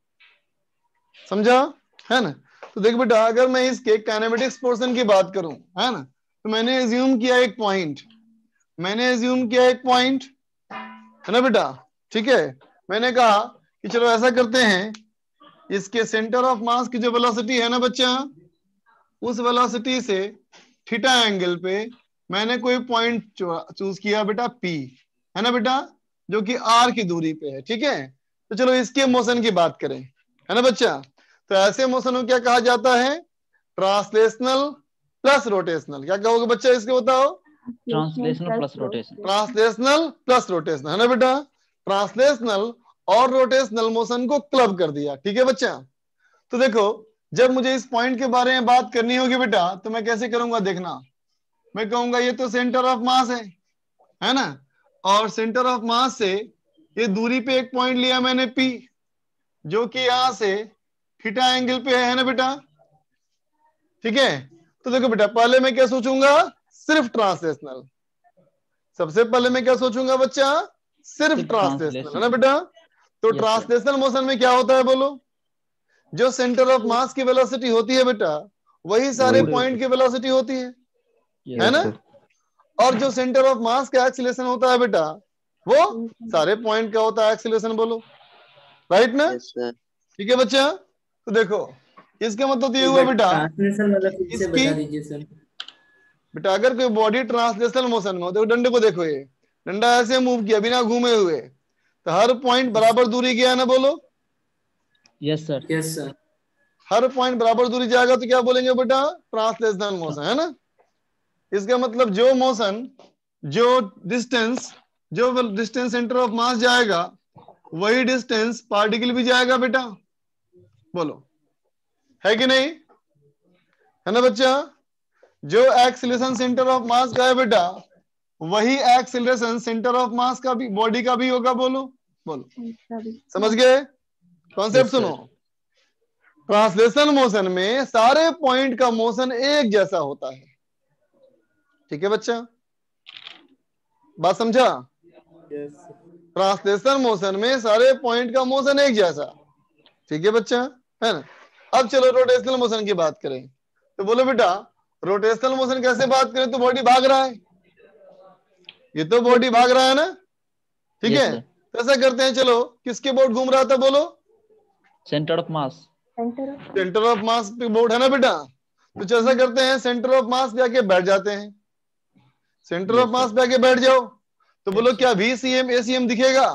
समझा, है ना। तो देख बेटा, अगर मैं इसके काइनेमेटिक्स पोर्शन की बात करूं, है ना, तो मैंने एज्यूम किया एक पॉइंट, मैंने एज्यूम किया एक पॉइंट, है ना बेटा, ठीक है। मैंने कहा कि चलो ऐसा करते हैं, इसके सेंटर ऑफ मास की जो वेलोसिटी है ना बच्चा, उस वेलोसिटी से थीटा एंगल पे मैंने कोई पॉइंट चूज किया बेटा पी, है ना बेटा, जो कि आर की दूरी पे है, ठीक है। तो चलो इसके मोशन की बात करें, है ना बच्चा। तो ऐसे मोशन को क्या कहा जाता है, ट्रांसलेशनल प्लस रोटेशनल। क्या कहोगे बच्चा इसके बताओ, translational plus rotation. Translational plus rotational, है ना बेटा। ट्रांसलेशनल और रोटेशनल मोशन को क्लब कर दिया, ठीक है बच्चा। तो देखो, जब मुझे इस पॉइंट के बारे में बात करनी होगी बेटा, तो मैं कैसे करूंगा देखना। मैं कहूंगा ये तो सेंटर ऑफ मास है, है ना, और सेंटर ऑफ मास से ये दूरी पे एक पॉइंट लिया मैंने पी, जो कि यहां से थीटा एंगल पे है, है ना बेटा, ठीक है। तो देखो बेटा, पहले मैं क्या सोचूंगा, सिर्फ ट्रांसलेशनल। सबसे पहले मैं क्या सोचूंगा बच्चा, सिर्फ ट्रांसलेशनल, है ना बेटा। तो ट्रांसलेशनल मोशन में क्या होता है बोलो, जो सेंटर ऑफ मास की वेलोसिटी होती है बेटा, वही सारे पॉइंट की वेलोसिटी होती है, है ना। और जो सेंटर ऑफ मास का एक्सीलरेशन होता है बेटा, वो सारे पॉइंट का होता है एक्सीलरेशन, बोलो राइट ना, ठीक है बच्चा। तो देखो इसका मतलब तो ये हुआ बेटा, ट्रांसलेशन वाला फिर से बता दीजिए सर। बेटा अगर कोई बॉडी ट्रांसलेशनल मोशन में हो, तो डंडे को देखो, ये डंडा ऐसे मूव किया बिना घूमे हुए, तो हर पॉइंट बराबर दूरी गया ना, बोलो यस सर। Yes sir. हर पॉइंट बराबर दूरी जाएगा तो क्या बोलेंगे बेटा, ट्रांसलेशनल मोशन, है ना। इसका मतलब जो मोशन, जो डिस्टेंस, जो डिस्टेंस सेंटर ऑफ मास जाएगा, वही डिस्टेंस पार्टिकल भी जाएगा बेटा, बोलो है कि नहीं, है ना बच्चा। जो एक्सीलरेशन सेंटर ऑफ मास का है बेटा, वही एक्सीलरेशन सेंटर ऑफ मास का भी, बॉडी का भी होगा, बोलो बोलो, समझ गए कॉन्सेप्ट। सुनो, ट्रांसलेशनल मोशन में सारे पॉइंट का मोशन एक जैसा होता है, ठीक है बच्चा, बात समझा। ट्रांसलेशनल मोशन में सारे पॉइंट का मोशन एक जैसा, ठीक है बच्चा, है ना। अब चलो रोटेशनल मोशन की बात करें, तो बोलो बेटा रोटेशनल मोशन कैसे बात करें, तो बॉडी भाग रहा है, ये तो बॉडी भाग रहा है ना, ठीक है। तो ऐसा करते हैं, चलो किसके बोर्ड घूम रहा था बोलो, centre of mass. Centre of mass पे बोर्ड है ना बेटा। तो ऐसा करते हैं, सेंटर ऑफ मास पे आके बैठ जाते हैं, सेंटर ऑफ मास पे आके बैठ जाओ। तो बोलो क्या V C M A C M दिखेगा,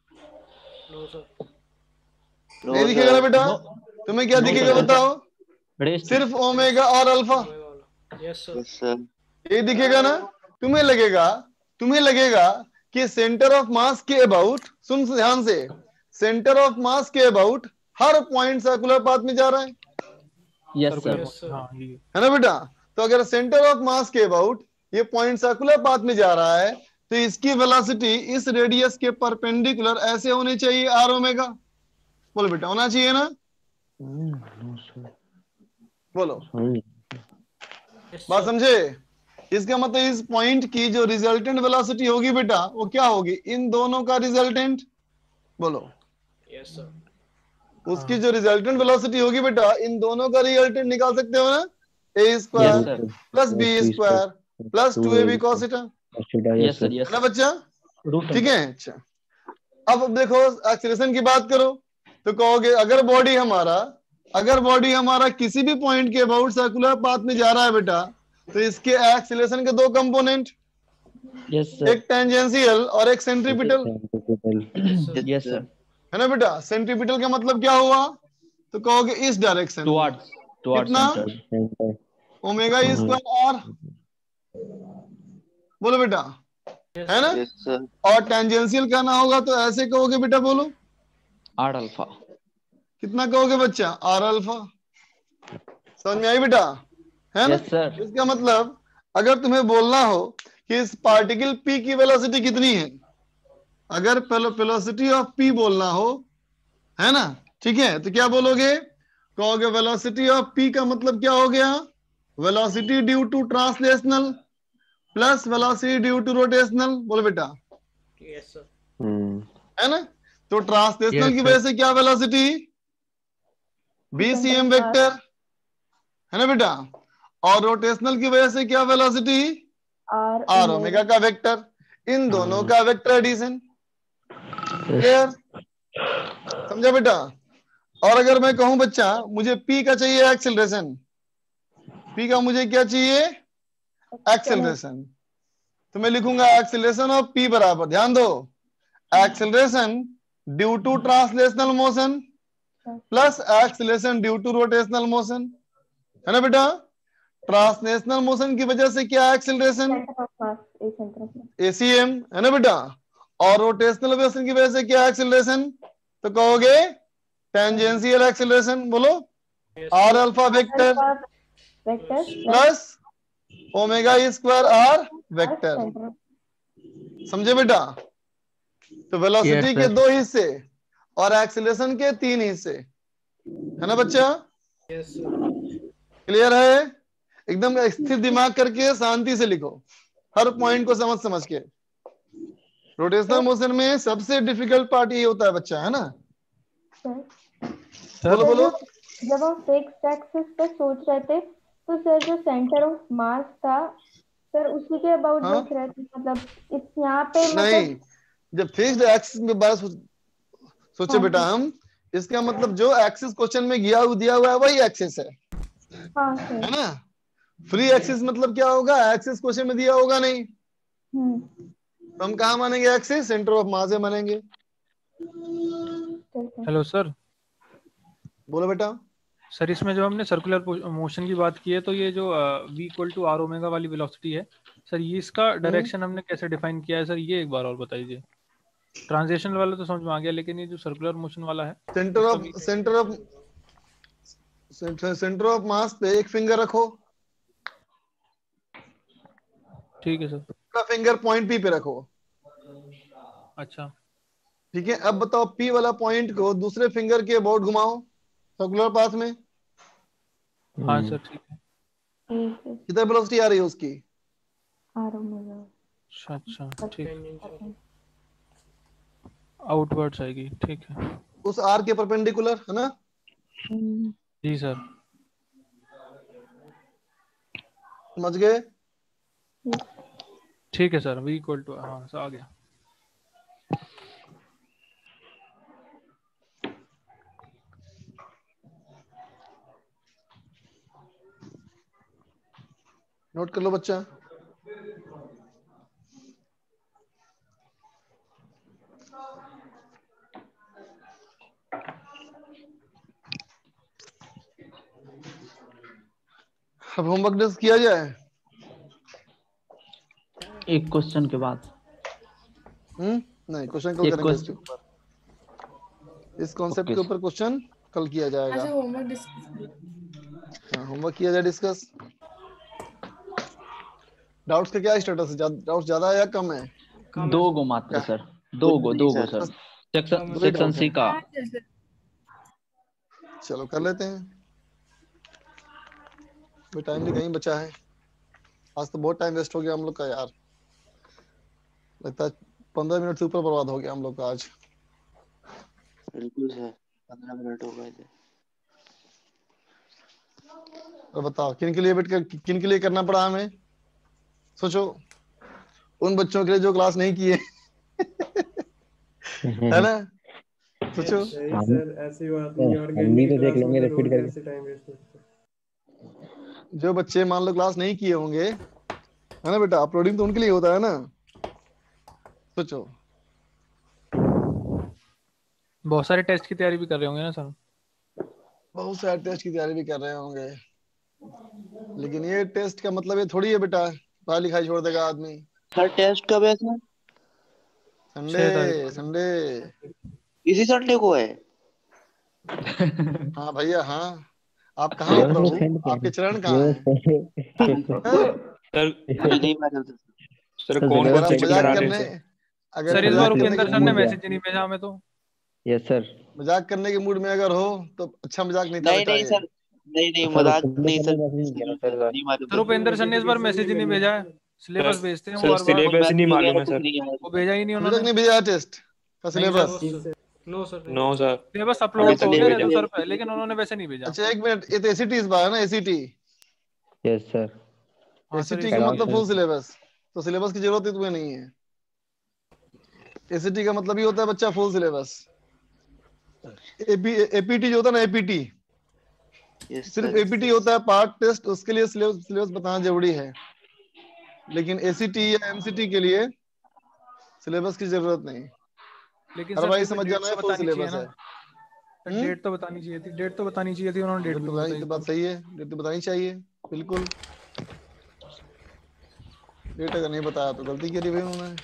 नहीं दिखेगा ना बेटा। तुम्हें क्या दिखेगा बताओ, सिर्फ ओमेगा और अल्फा, ये दिखेगा ना। तुम्हें लगेगा तुम्हें लगेगा कि सेंटर ऑफ मास के अबाउट, सुन ध्यान से, सेंटर ऑफ मास के अबाउट हर पॉइंट सर्कुलर पाथ में जा रहा है, यस सर, है ना बेटा। तो अगर सेंटर ऑफ मास के अबाउट ये पॉइंट सर्कुलर पाथ में जा रहा है, तो इसकी वेलोसिटी इस रेडियस के परपेंडिकुलर ऐसे होनी चाहिए, आर ओमेगा, बोलो बेटा होना चाहिए ना, बोलो बात समझे। इसका मतलब इस पॉइंट की जो रिजल्टेंट वेलोसिटी होगी बेटा, वो क्या होगी, इन दोनों का रिजल्टेंट, बोलो यस सर। उसकी जो रिजल्टेंट वेलोसिटी होगी बेटा, इन दोनों का रिजल्टेंट निकाल सकते हो ना, A square plus B square plus two A B cos theta, yes sir, है ना बच्चा, ठीक है। अच्छा अब देखो एक्सीलरेशन की बात करो, तो कहोगे अगर बॉडी हमारा अगर बॉडी हमारा किसी भी पॉइंट के अबाउट सर्कुलर पाथ में जा रहा है बेटा, तो इसके एक्सीलरेशन के दो कंपोनेंट, यस सर, एक टेंजेंशियल और एक सेंट्रीपिटल, यस सर, है ना बेटा। सेंट्रीपिटल का मतलब क्या हुआ, तो कहोगे इस डायरेक्शन, टुवर्ड्स टुवर्ड्स कितना, ओमेगा ई स्क्वायर आर, बोलो बेटा, है ना। और टेंजेंशियल कहना होगा तो ऐसे कहोगे बेटा, बोलो आर अल्फा, कितना कहोगे बच्चा, आर अल्फा, समझ में आई बेटा, है ना। Yes sir. इसका मतलब अगर तुम्हें बोलना हो कि इस पार्टिकल पी की वेलोसिटी कितनी है, अगर वेलोसिटी ऑफ पी बोलना हो, है ना, ठीक है, तो क्या बोलोगे, कहोगे वेलोसिटी ऑफ पी का मतलब क्या हो गया, velocity due to translational plus velocity due to rotational, बोलो बेटा, यस सर, है ना। तो ट्रांसलेशनल yes, की वजह से क्या velocity, B C M vector, है ना बेटा, और रोटेशनल की वजह से क्या वेलोसिटी, आर ओमेगा का वेक्टर। इन दोनों का वेक्टर एडिशन। क्लियर? समझा बेटा? और अगर मैं कहूं बच्चा मुझे P का चाहिए एक्सेलरेशन, P का मुझे क्या चाहिए? एक्सेलरेशन, तो मैं लिखूंगा एक्सेलरेशन ऑफ P बराबर, ध्यान दो, acceleration due to translational motion plus acceleration due to rotational motion, है ना बेटा? ट्रांसलेशनल मोशन की वजह से क्या एक्सेलरेशन? एसीएम, है ना बेटा? और रोटेशनल मोशन की वजह से क्या एक्सेलरेशन? तो कहोगे टेंजेंशियल एक्सेलरेशन। बोलो, R alpha vector plus omega square R vector. समझे बेटा? तो वेलोसिटी Yes, के sir. दो हिस्से और एक्सेलरेशन के तीन हिस्से, है ना बच्चा? Yes sir. क्लियर है? एकदम स्थिर दिमाग करके शांति से लिखो, हर पॉइंट को समझ समझ के। रोटेशनल मोशन में सबसे डिफिकल्ट पार्ट ये होता है बच्चा, है ना? सर बोलो बोलो। जब हम फिक्स्ड एक्सिस पे सोच रहे थे तो सर जो सेंटर ऑफ मास था सर उसी के अबाउट हाँ? देख रहे थे, मतलब इस यहाँ पे नहीं, मतलब जब फिक्स्ड एक्सिस में बात सोच, सोचे हाँ, बेटा हम, इसका मतलब जो एक्सिस क्वेश्चन में गया दिया हुआ है वही एक्सिस है, हाँ सर। है ना? फ्री एक्सिस मतलब क्या होगा? एक्सिस क्वेश्चन में दिया होगा नहीं, हम्म तो हम कहा मानेंगे? एक्सिस सेंटर ऑफ मास मानेंगे। Hello sir. बोलो बेटा। सर इसमें जो हमने सर्कुलर मोशन की बात की है तो ये जो v equal to R omega वाली वेलोसिटी है सर, ये इसका डायरेक्शन हमने कैसे डिफाइन किया है सर, ये एक बार और बताइए। ट्रांजिशन वाला तो समझ में आ गया, लेकिन ये जो सर्कुलर मोशन वाला है centre of centre of centre of mass पे एक फिंगर रखो। ठीक है सर। पूरा फिंगर पॉइंट पी पे रखो। अच्छा ठीक है, अब बताओ पी वाला पॉइंट को दूसरे फिंगर के अबाउट घुमाओ सर्कुलर पाथ में। हाँ सर ठीक है। कितना वेलोसिटी आ रही है उसकी? अच्छा अच्छा ठीक, आउटवर्ड्स आएगी, ठीक है। उस आर के परपेंडिकुलर, है ना? जी सर। समझ गए? ठीक है सर, v इक्वल टू, हाँ सर आ गया। नोट कर लो बच्चा। अब होमवर्क डिस्कस किया जाए एक क्वेश्चन के बाद। हम्म नहीं, क्वेश्चन कल एक करेंगे इसके क्वेश्चन। ऊपर, इस कॉन्सेप्ट ओके के ऊपर क्वेश्चन कल किया जाएगा। अच्छा होमवर्क डिस्कस। हाँ, होमवर्क किया जाए डिस्कस। डाउट्स का क्या स्टेटस है? डाउट्स ज्यादा है या कम है? दो गो मात्र सर, दो गो दो गो सर। सेक्शन सेक्शन सी का। चलो कर लेते हैं, कोई टाइम भी कहीं बचा है। आज तो बहुत टाइम वेस्ट हो गया हम लोग का यार, लगता है पंद्रह मिनट से ऊपर बर्बाद हो गया हम लोग का आज। बिल्कुल सर, पंद्रह मिनट हो गए थे। और बताओ किन के लिए बैठ कर किन के लिए करना पड़ा हमें? सोचो, उन बच्चों के लिए जो क्लास नहीं किए है ना? सोचो। सर ऐसी बात नहीं, ऑर्गेनिक की क्लास में रोज कैसे टाइम वेस्ट होता है। जो बच्चे मान लो क्लास नहीं किए होंगे, है ना बेटा, अपलोडिंग तो उनके लिए होता है ना। सोचो, बहुत सारे टेस्ट की तैयारी भी कर रहे होंगे ना सर? बहुत सारे टेस्ट की तैयारी भी कर रहे होंगे, लेकिन ये टेस्ट का मतलब ये थोड़ी है बेटा पढ़ाई लिखाई छोड़ देगा आदमी। सर टेस्ट कब है सर? संडे संडे इसी संडे को है? हाँ भैया हाँ। आप कहाँ हो प्रभु? आपके चरण कहाँ हैं? नहीं मालूम सर कौन कौन टेस्ट करा रहे हैं? अगर सर इस मजाक बार करने उपेंद्र के सर ने मूड मैसेज नहीं भेजा हमें तो। Yes sir. मजाक करने के मूड में अगर हो तो अच्छा मजाक नहीं था नहीं बेटा नहीं ये। सर, नहीं नहीं मजाक नहीं सर, नहीं मालूम सर उपेंद्र सर ने इस बार मैसेज ही नहीं भेजा है, सिलेबस भेजते हैं वो सर बार बार। सिलेबस नहीं मालूम है सर। वो भेजा ही नहीं अभी तक उन्होंने। नहीं भेजा टेस्ट का नहीं syllabus. Sir. No sir. No sir. Syllabus upload तो हो गया रेजू सर पे, लेकिन उन्होंने वैसे नहीं भेजा। अच्छा एक मिनट, ये तो एसीटी इस बार है ना? ACT yes sir. हाँ सर, एसीटी का मतलब फुल सिलेबस, तो सिलेबस की जरूरत ही तुम्हें नहीं है। एसीटी का मतलब ये होता है बच्चा फुल सिलेबस। एपी एपीटी जो होता है ना, एपीटी यस सिर्फ सर। एपीटी होता है पार्ट टेस्ट, उसके लिए सिलेबस सिलेबस बताना जरूरी है, लेकिन एसीटी या एमसीटी के लिए सिलेबस की जरूरत नहीं। लेकिन हर सर भाई फिर भी समझ डेट जाना है तो फुल बतानी चाहिए सिलेबस ना है। सर, हम्म डेट तो बतानी चाहिए थी, डेट तो बतानी चाहिए थी, उन्होंने डेट डेट भी तो नहीं बताई, बताई तो इस बात बार। सही है, डेट तो बतानी चाहिए बिल्कुल। डेट अगर नहीं बताया तो गलती करी भाई उन्होंने।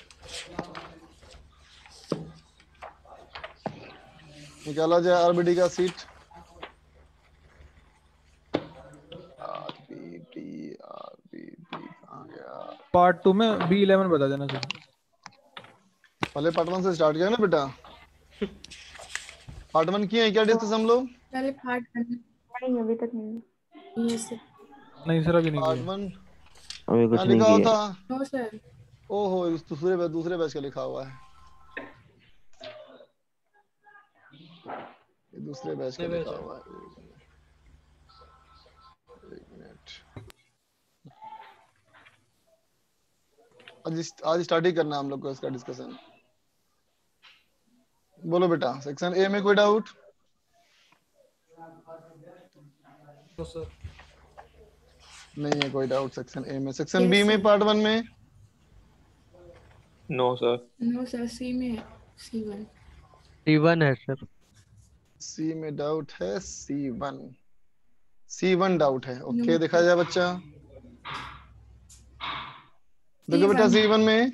निकाला जाए आरबीडी का सीट। आरबीडी आरबीडी कहाँ गया? पार्ट टू में बी इलेवन बता देना सर। पहले पार्ट वन से स्टार्ट किया ना बेटा। पार्ट वन किए हैं क्या डिस्कस हम लोग? पहले पार्ट करना। नहीं अभी तक नहीं। Yes sir. नहीं सर अभी नहीं पार्ट किया। वन अभी कुछ यहाँ नहीं लिखा किया। होता। No sir. ओहो इस दूसरे बैच दूसरे बैच का लिखा हुआ है, ये दूसरे बैच का लिखा हुआ है। एक मिनट, आज आज स्टार्ट ही करना हम लोग को इसका डिस्कशन। बोलो बेटा, सेक्शन ए में कोई डाउट? No sir. नहीं है कोई डाउट सेक्शन ए में। सेक्शन Yes, बी में sir. पार्ट वन में no sir. No sir, C में है, सी वन। सी वन है सर। सी में डाउट है, C one C one doubt है। Okay No. देखा जाए बच्चा, देखो बेटा C one. सी वन में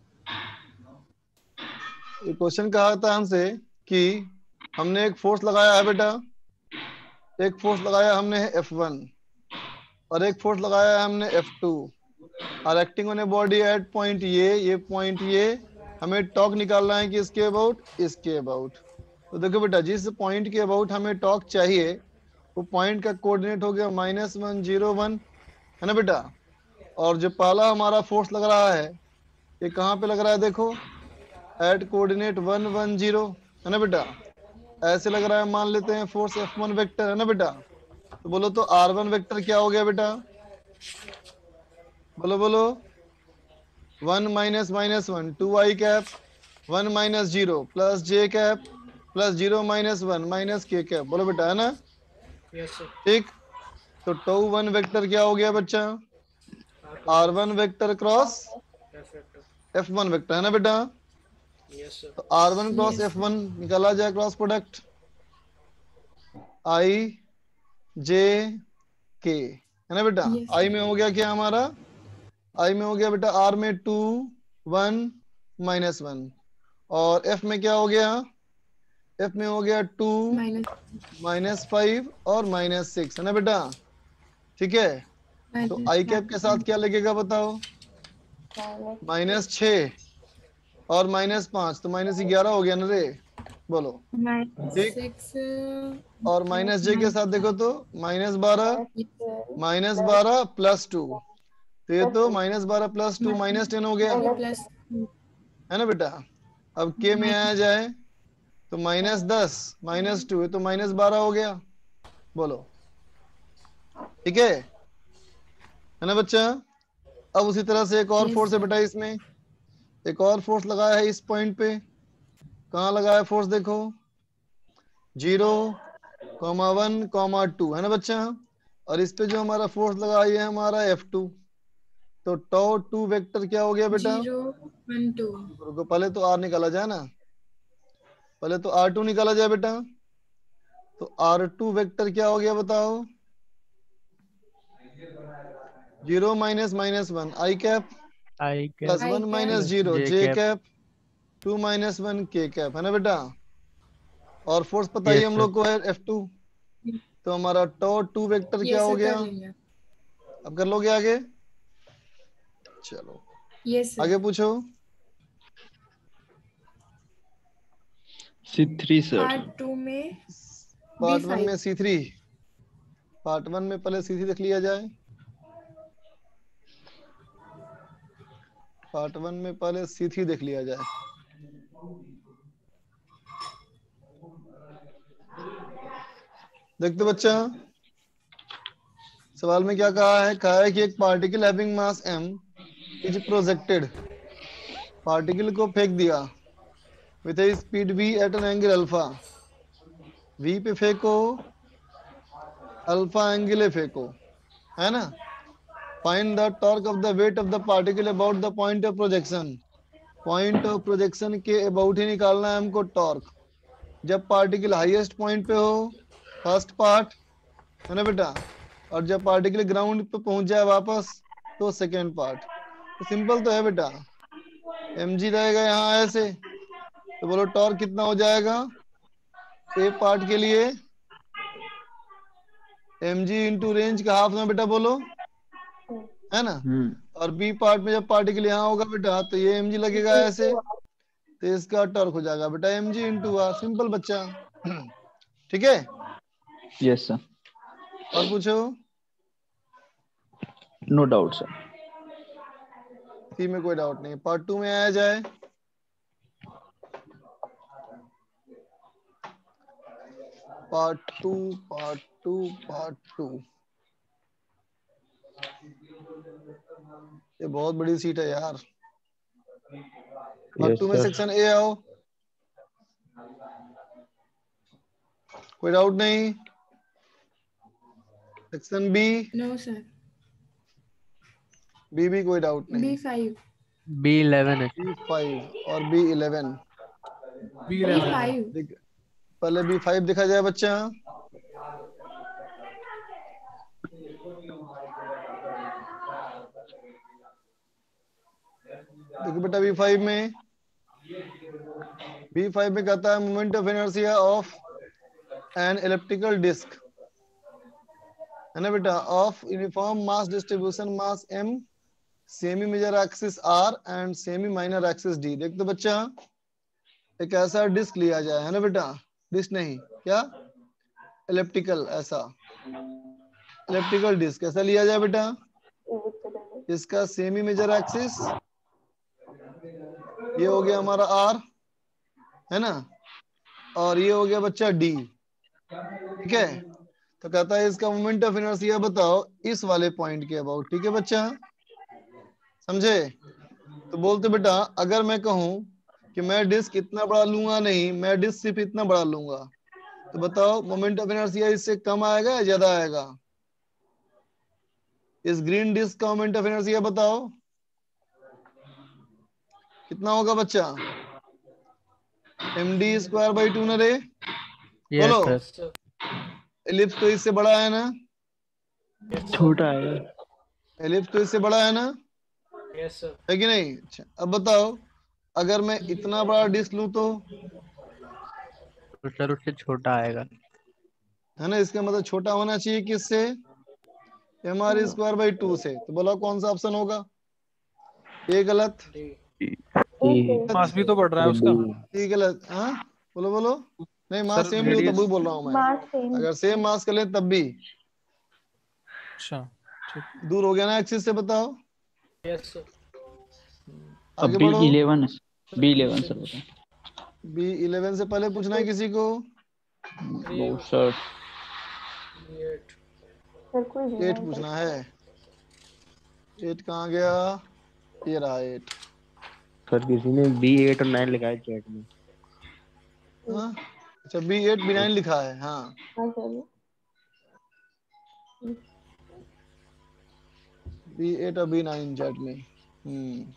एक क्वेश्चन कहा था हमसे कि हमने एक फोर्स लगाया है बेटा, एक फोर्स लगाया हमने है एफ वन और एक फोर्स लगाया है हमने एफ टू, और acting on a body at point ये ये पॉइंट ये हमें टॉर्क निकालना है कि इसके अबाउट इसके अबाउट। तो देखो बेटा जिस पॉइंट के अबाउट हमें टॉर्क चाहिए वो पॉइंट का कोऑर्डिनेट हो गया माइनस वन जीरो वन, है ना बेटा। और जो पहला हमारा फोर्स लग रहा है ये कहाँ पे लग रहा है, देखो at coordinate one one zero, है ना बेटा। ऐसे लग रहा है, मान लेते हैं फोर्स एफ वन वेक्टर, है ना बेटा। तो बोलो तो आर वन वेक्टर क्या हो गया बेटा, बोलो बोलो। One minus minus one two I cap, one minus zero plus J cap plus zero minus one minus K cap, बोलो बेटा, है ना। Yes sir. ठीक, तो टू वन वेक्टर क्या हो गया बच्चा, R one vector cross F one vector, है ना बेटा। Yes sir. तो R one cross F one निकाला जाए क्रॉस प्रोडक्ट आई जे के, है ना बेटा। आई में हो गया क्या हमारा, आई में हो गया बेटा आर में टू वन माइनस वन, और एफ में क्या हो गया, एफ में हो गया टू माइनस फाइव और माइनस सिक्स, है ना बेटा। ठीक है, तो आई कैप के साथ क्या लगेगा बताओ, माइनस छ और माइनस पांच, तो माइनस ग्यारह हो गया ना रे, बोलो। ठीक, और माइनस जे के साथ देखो तो माइनस बारह माइनस बारह प्लस टू, तो ये तो माइनस बारह प्लस टू माइनस टेन हो गया, है ना बेटा। अब के में आया जाए तो माइनस दस माइनस टू, तो माइनस बारह हो गया, बोलो। ठीक है है ना बच्चा। अब उसी तरह से एक और फोर्स है बेटा, इसमें एक और फोर्स लगाया है इस पॉइंट पे। कहाँ लगाया फोर्स, देखो zero comma one comma two, है ना बच्चा। और इस पे जो हमारा फोर्स लगा है हमारा एफ टू, तो टो टू वेक्टर क्या हो गया बेटा, जीरो वन टू। रुको पहले तो आर निकाला जाए ना, पहले तो आर टू निकाला जाए बेटा। तो आर टू वेक्टर क्या हो गया बताओ, zero minus minus one I cap I cap plus one minus zero J cap two minus one K cap, है ना बेटा। और फोर्स पता ही हम लोग को है एफ टू, तो हमारा टो टू वेक्टर क्या हो गया, अब कर लोगे आगे, चलो yes, आगे पूछो। C three sir. Part two में पार्ट वन में सी थ्री, पार्ट वन में पहले सी थ्री देख लिया जाए। पार्ट वन में पहले सी थ्री देख लिया जाए। देखते बच्चा सवाल में क्या कहा है, कहा है कि एक particle having mass m is projected, particle को फेंक दिया with a speed v at an angle alpha. v पे फेंको, अल्फा एंगल है फेंको, है ना। Find the torque of the weight of the particle about the point of projection. Point of projection के अबाउट ही निकालना है हमको टॉर्क। जब पार्टिकल हाईएस्ट पॉइंट पे हो, फर्स्ट पार्ट, है ना बेटा, और जब पार्टिकल ग्राउंड पे पहुंच जाए वापस, तो सेकेंड पार्ट। तो सिंपल तो है बेटा, mg रहेगा यहाँ ऐसे, तो बोलो टॉर्क कितना हो जाएगा ए पार्ट के लिए, mg इंटू रेंज का हाफ में बेटा, बोलो, है ना। और बी पार्ट में जब पार्टिकल यहाँ होगा बेटा, तो ये mg लगेगा ऐसे, तो इसका टॉर्क हो जाएगा बेटा mg इंटू आर। सिंपल बच्चा, ठीक है। यस सर, और पूछो। No doubt sir. सी में कोई डाउट नहीं। पार्ट टू में आया जाए। Part two, part two, part two. ये बहुत बड़ी सीट है यार। पार्ट टू में सेक्शन ए आओ, कोई डाउट नहीं। Section B, no sir. B भी कोई डाउट नहीं। B five. बी इलेवन है। बी फाइव और B eleven. B B five. पहले बी फाइव दिखा जाए बच्चा। देखो बेटा बी फाइव में, बी फाइव में कहता है moment of inertia of an elliptical disc, है ना बेटा, of uniform mass distribution, mass m, semi major axis r and semi minor axis d। देख तो बच्चा, एक ऐसा डिस्क लिया जाए, है ना बेटा, डिस्क नहीं क्या, इलिप्टिकल, ऐसा इलिप्टिकल डिस्क ऐसा लिया जाए बेटा, इसका सेमी मेजर एक्सिस ये हो गया हमारा r, है ना, और ये हो गया बच्चा d, ठीक है। तो कहता है इसका मोमेंट ऑफ इनर्शिया बताओ इस वाले पॉइंट के अबाउट, ठीक है बच्चा, समझे। तो बोलते बेटा अगर मैं कहूं कि मैं डिस्क इतना बड़ा लूंगा नहीं, मैं डिस्क सिर्फ इतना बड़ा लूंगा, तो बताओ मोमेंट ऑफ इनर्शिया इससे कम आएगा या ज्यादा आएगा। इस ग्रीन डिस्क का मोमेंट ऑफ इनर्शिया बताओ कितना होगा बच्चा, M D square by two ना रे, बोलो। एलिप्स तो इससे बड़ा है ना, छोटा है, एलिप्स तो इससे बड़ा है ना, यस सर, है कि नहीं। अच्छा अब बताओ अगर मैं इतना बड़ा डिस्क लूं तो, तो सर उससे छोटा आएगा, है ना, इसका मतलब छोटा होना चाहिए किससे, M R square by two से। तो बोला कौन सा ऑप्शन होगा, ये गलत, मास भी तो बढ़ रहा है उसका, ये गलत, हाँ बोलो बोलो, नहीं मास सेम नहीं हो तब भी बोल रहा हूँ मैं, अगर सेम मास कर ले तब भी। अच्छा दूर हो गया ना एक्सिस से, बताओ। Yes sir. आगे बी बढ़ो। इलेवन, बी इलेवन सर बताओ। बी इलेवन से पहले पूछना है किसी को, नो सर। एट पूछना है। एट कहाँ गया, ये रहा एट। सर किसी ने बी एट और नाइन लिखा है चैट में। हाँ अच्छा, बी एट बी नाइन लिखा है, हाँ बी एट और बी नाइन चैट में। हम्म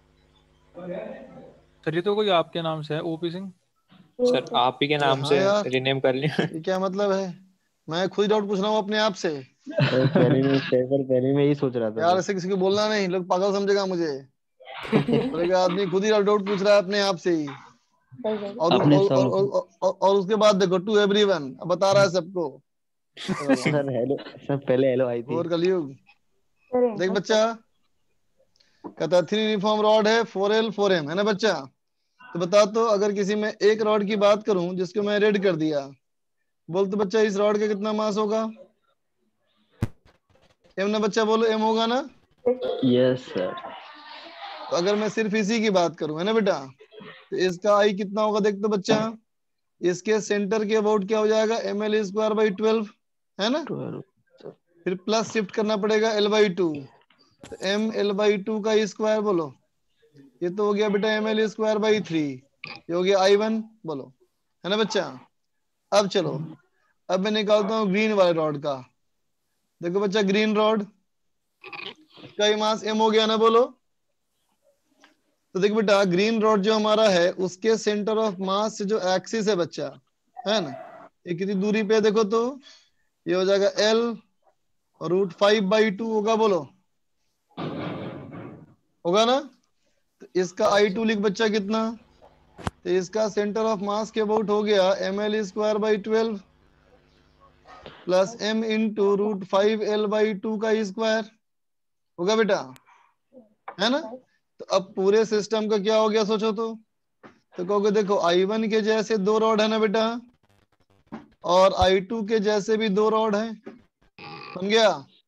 सर ये तो कोई आपके नाम से है, ओपी सिंह। सर आप ही के नाम हाँ से यार, रिनेम कर लिया। ये क्या मतलब है, मैं खुद डाउट पूछ रहा हूँ अपने आप से। अरे पहले में सर पहले में यही सोच रहा था यार ऐसे किसी को बोलना नहीं, लोग पागल समझेगा मुझे। बोलेगा आदमी खुद ही डाउट पूछ रहा है अपने आप से ही, और अपने और, सवाल और, और, और, और उसके बाद देखो टू एवरीवन बता रहा है सबको। सर हेलो सर, पहले हेलो आई थी। और कलयुग देख बच्चा, कहता थ्री यूनिफॉर्म रॉड है, फोर एल फोर एम, है ना बच्चा। तो बता तो अगर किसी में एक रॉड की बात करूं जिसको मैं रेड कर दिया, बोल तो बच्चा इस रॉड का कितना मास होगा, एम ना बच्चा, बोलो एम होगा ना। Yes sir. तो अगर मैं सिर्फ इसी की बात करूं, है ना बेटा, तो इसका आई कितना होगा देख तो बच्चा, इसके सेंटर के अबाउट क्या हो जाएगा, M L square by twelve, है ना, फिर प्लस शिफ्ट करना पड़ेगा एल बाई टू, तो एम एल बाई टू का स्क्वायर बोलो, ये तो हो गया बेटा M L square by three, ये हो गया आई वन, बोलो, है ना बच्चा। अब चलो, अब मैं निकालता हूँ ग्रीन वाले रॉड का। देखो बच्चा, ग्रीन रॉड का ये मास एम हो गया ना, बोलो। तो देखो बेटा, ग्रीन रॉड जो हमारा है उसके सेंटर ऑफ मास से जो एक्सिस है बच्चा, है ना, ये कितनी दूरी पे है देखो तो, ये हो जाएगा L root five by two होगा, बोलो, होगा ना। तो इसका आई टू लिख बच्चा कितना, तो इसका सेंटर ऑफ मास के अबाउट हो गया M L square by twelve plus M into root five L by two का स्क्वायर होगा बेटा, है ना। तो अब पूरे सिस्टम का क्या हो गया सोचो तो, तो कहोगे देखो आई वन के जैसे दो रॉड है ना बेटा, और आई टू के जैसे भी दो रॉड है, समझ गया,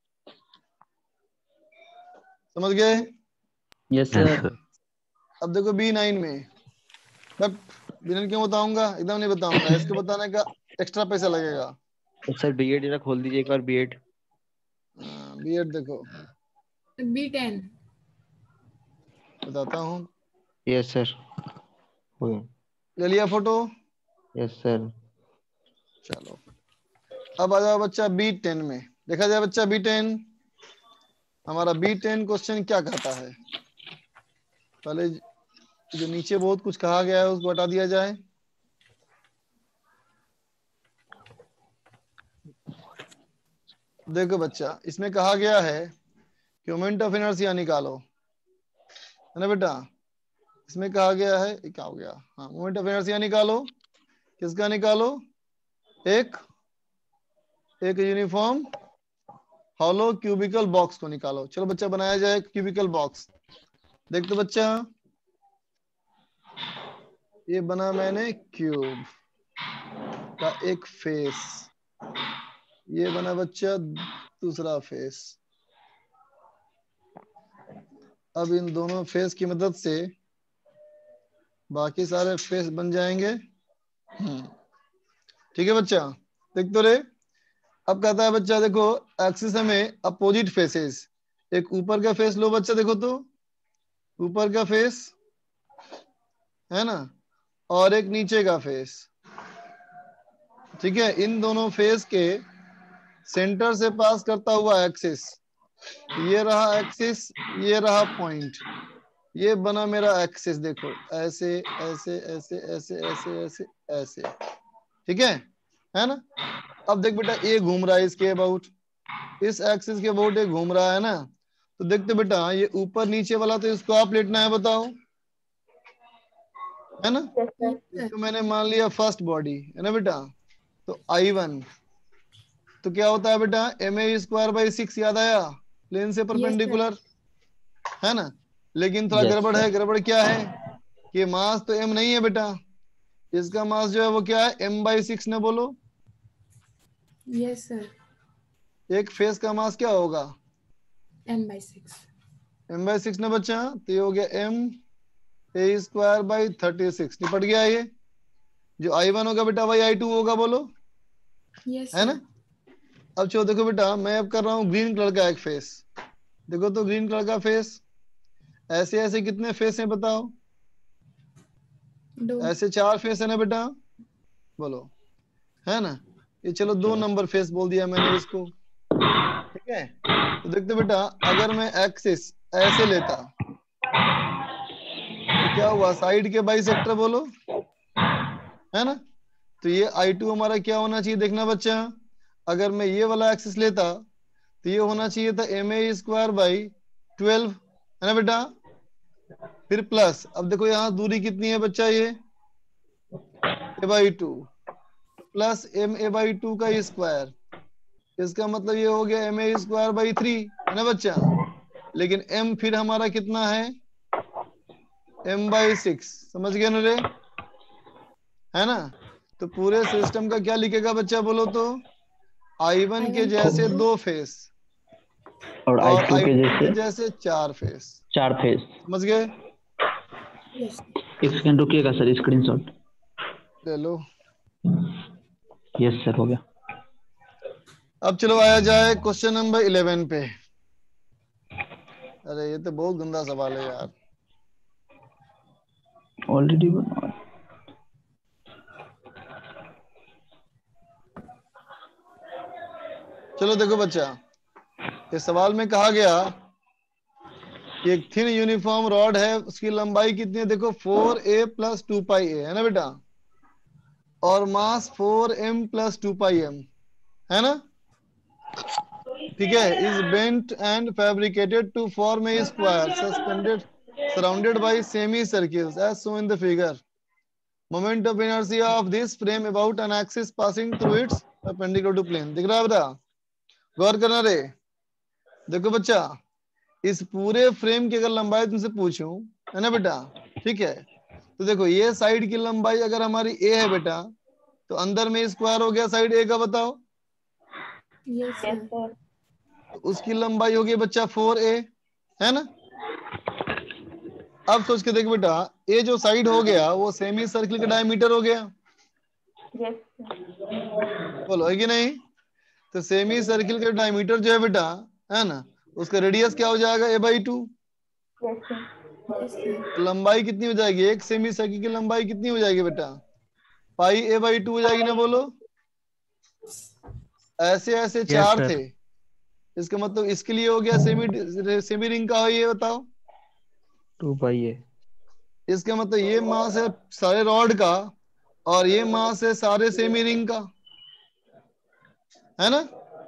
समझ गए। Yes sir. अब देखो बी नाइन में, बट बी नाइन क्यों बताऊंगा, एकदम नहीं बताऊंगा, इसको बताने का एक्स्ट्रा पैसा लगेगा। सर बी एड जरा खोल दीजिए एक बार, बी एड। बी एड देखो, बी टेन बताता हूँ। यस सर, हो गया। ले लिया फोटो, यस सर। चलो अब आ जाओ बच्चा बी टेन में। देखा जाए बच्चा बी टेन, हमारा बी टेन क्वेश्चन क्या कहता है। पहले जो नीचे बहुत कुछ कहा गया है उसको हटा दिया जाए। देखो बच्चा, इसमें कहा गया है कि मोमेंट ऑफ इनर्शिया निकालो, है ना बेटा। इसमें कहा गया है, क्या हो गया, हाँ, मोमेंट ऑफ इनर्शिया निकालो। किसका निकालो, एक एक यूनिफॉर्म हॉलो क्यूबिकल बॉक्स को निकालो। चलो बच्चा, बनाया जाए क्यूबिकल बॉक्स। देख तो बच्चा, ये बना मैंने क्यूब का एक फेस, ये बना बच्चा दूसरा फेस। अब इन दोनों फेस की मदद से बाकी सारे फेस बन जाएंगे। ठीक है बच्चा, देख तो रे। अब कहता है बच्चा देखो, एक्सिस में अपोजिट फेसेस, एक ऊपर का फेस लो बच्चा, देखो तो ऊपर का फेस है ना, और एक नीचे का फेस। ठीक है, इन दोनों फेस के सेंटर से पास करता हुआ एक्सिस, ये रहा एक्सिस, ये रहा पॉइंट, ये बना मेरा एक्सिस। देखो ऐसे ऐसे ऐसे ऐसे ऐसे ऐसे ऐसे, ठीक है, है ना। अब देख बेटा, ये घूम रहा है इसके अबाउट, इस एक्सिस के अबाउट ये घूम रहा है ना। तो देखते बेटा, ये ऊपर नीचे वाला तो इसको आप लेटना है, बताओ, है ना। इसको मैंने मान लिया फर्स्ट बॉडी, है ना बेटा। तो आई वन तो क्या होता है बेटा, M A square by six, याद आया, प्लेन से परपेंडिकुलर, है ना। लेकिन थोड़ा गड़बड़ है। गड़बड़ क्या है कि मास तो एम नहीं है बेटा, इसका मास जो है वो क्या है, एम बाई सिक्स ने, बोलो। Yes sir. एक फेस का मास क्या होगा, M by six. M by six ने बच्चा, तो ये हो गया M A square by thirty six. निपट गया ये। जो आई वन होगा बेटा वही आई टू होगा, बोलो, यस है ना। अब चलो देखो बेटा, मैं अब कर रहा हूँ ग्रीन कलर का एक फेस। देखो तो ग्रीन कलर का फेस, ऐसे ऐसे कितने फेस हैं बताओ, दो। ऐसे चार फेस है ना बेटा, बोलो, है ना। ये चलो दो नंबर फेस बोल दिया मैंने इसको, ठीक है। तो देखते बेटा, अगर मैं एक्सिस ऐसे लेता तो क्या हुआ, साइड के बाइसेक्टर, बोलो, है ना। तो ये आई टू हमारा क्या होना चाहिए, देखना बच्चा, अगर मैं ये वाला एक्सिस लेता तो ये होना चाहिए था M A square by twelve, है ना बेटा। फिर प्लस, अब देखो यहाँ दूरी कितनी है बच्चा, ये A by two plus M A by two का स्क्वायर, इसका मतलब ये हो गया M A square by three, है ना बच्चा। लेकिन m फिर हमारा कितना है, m बाई सिक्स, समझ गए ना रे, है ना। तो पूरे सिस्टम का क्या लिखेगा बच्चा, बोलो तो, आई वन के जैसे दो फेस और और आई टू आई के टू जैसे के जैसे चार फेस, चार फेस। समझ गए। एक सेकंड रुकिएगा सर, स्क्रीनशॉट ले लो। यस सर, हो गया। अब चलो आया जाए क्वेश्चन नंबर इलेवन पे। अरे ये तो बहुत गंदा सवाल है यार, ऑलरेडी बना चलो देखो बच्चा, इस सवाल में कहा गया कि एक थिन यूनिफॉर्म रॉड है, उसकी लंबाई कितनी है, देखो four A plus two pi A है ना बेटा, और mass four M plus two pi M है ना, ठीक है। Is bent and fabricated to form a square suspended surrounded by semi circles as shown in the figure. Moment of inertia of this frame about an axis passing through its perpendicular to plane. दिख रहा है बेटा, गौर करना रे। देखो बच्चा, इस पूरे फ्रेम की अगर लंबाई तुमसे पूछूं, है ना बेटा, ठीक है, तो देखो ये साइड की लंबाई अगर हमारी ए है बेटा, तो अंदर में स्क्वायर हो गया साइड ए का, बताओ। Yes sir. तो उसकी लंबाई हो गई बच्चा फोर ए, है ना। अब सोच के देख बेटा, ये जो साइड हो गया वो सेमी सर्किल का डायमीटर हो गया, बोलो है कि नहीं। तो सेमी सर्किल का डायमीटर जो है बेटा, है ना, उसका रेडियस क्या हो जाएगा, ए बाई टू। लंबाई कितनी हो जाएगी, एक सेमी सर्किल की लंबाई कितनी हो जाएगी बेटा, पाई ए बाई टू हो जाएगी ना, बोलो। ऐसे ऐसे चार yes, थे, इसका मतलब इसके लिए हो गया सेमी सेमी रिंग का, हो ये बताओ, टू पाई ए। इसका मतलब ये मास है सारे रॉड का, और ये मास है सारे सेमी रिंग का, है ना,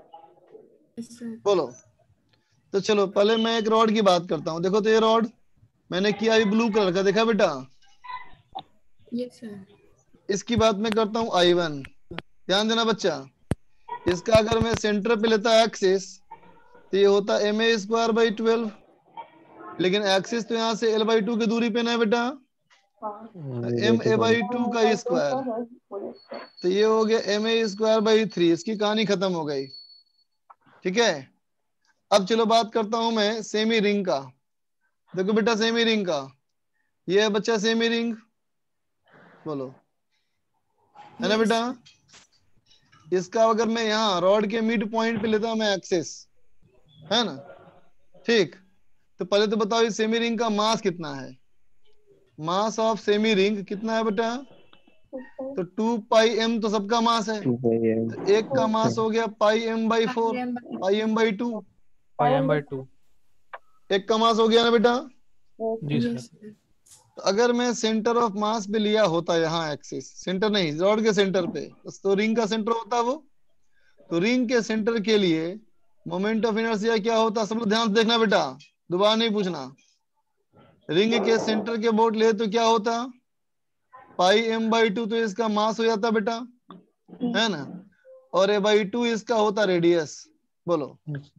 बोलो। तो चलो पहले मैं एक रॉड की बात करता हूँ। देखो तो ये रॉड मैंने किया अभी ब्लू कलर का, देखा बेटा, यस सर। इसकी बात मैं करता हूँ आई वन। ध्यान देना बच्चा, इसका अगर मैं सेंटर पे लेता एक्सिस तो ये होता M A square by twelve, लेकिन एक्सिस तो यहाँ से एल बाई टू की दूरी पे ना है बेटा, एम ए बाई टू का स्क्वायर, तो ये हो गया M A square by three. इसकी कहानी खत्म हो गई, ठीक है। अब चलो बात करता हूं मैं सेमी रिंग का। देखो बेटा सेमी रिंग का, ये है बच्चा सेमी रिंग, बोलो, है ना बेटा। इसका अगर मैं यहाँ रॉड के मिड पॉइंट पे लेता हूं मैं एक्सेस, है ना, ठीक। तो पहले तो बताओ इस सेमी रिंग का मास कितना है, मास ऑफ सेमी रिंग कितना है बेटा, तो टू पाई एम तो सबका मास है, तो एक का मास हो गया pi M by four, pi M by two, pi M by two, एक का मास हो गया ना बेटा। जी सर। तो अगर मैं सेंटर ऑफ मास पे लिया होता यहाँ एक्सिस, सेंटर नहीं रॉड के सेंटर पे, तो रिंग का सेंटर होता वो, तो रिंग के सेंटर के लिए मोमेंट ऑफ इनर्शिया क्या होता, सब लोग ध्यान से देखना बेटा, दोबारा नहीं पूछना। रिंग के सेंटर के बोर्ड ले तो क्या होता, पाई एम बाई टू, तो इसका मास हो जाता बेटा, है ना, और ए बाई टू इसका होता रेडियस, बोलो,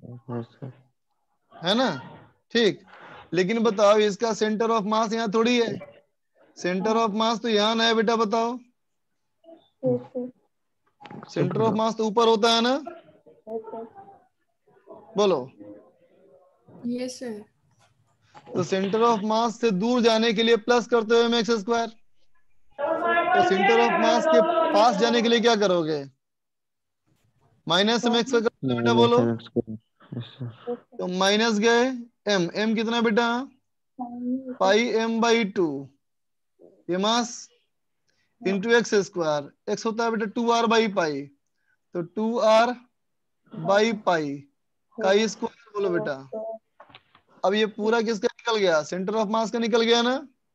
है ना, ठीक। लेकिन बताओ इसका सेंटर ऑफ मास यहाँ थोड़ी है, सेंटर ऑफ मास तो यहाँ ना है बेटा, बताओ, सेंटर ऑफ मास तो ऊपर होता है ना, बोलो। Yes sir. तो सेंटर ऑफ मास से दूर जाने के लिए प्लस करते हुए एम एक्स स्क्वायर, तो सेंटर ऑफ मास के पास जाने के लिए क्या करोगे, माइनस एम एक्स बेटा, बोलो। तो माइनस गए एम, एम कितना बेटा, पाई एम बाई टू, ये mass into X square, X होता है बेटा टू आर बाई पाई, तो टू आर बाई पाई का स्क्वायर, बोलो बेटा। अब ये पूरा किसका निकल गया, सेंटर ऑफ मास का निकल गया ना,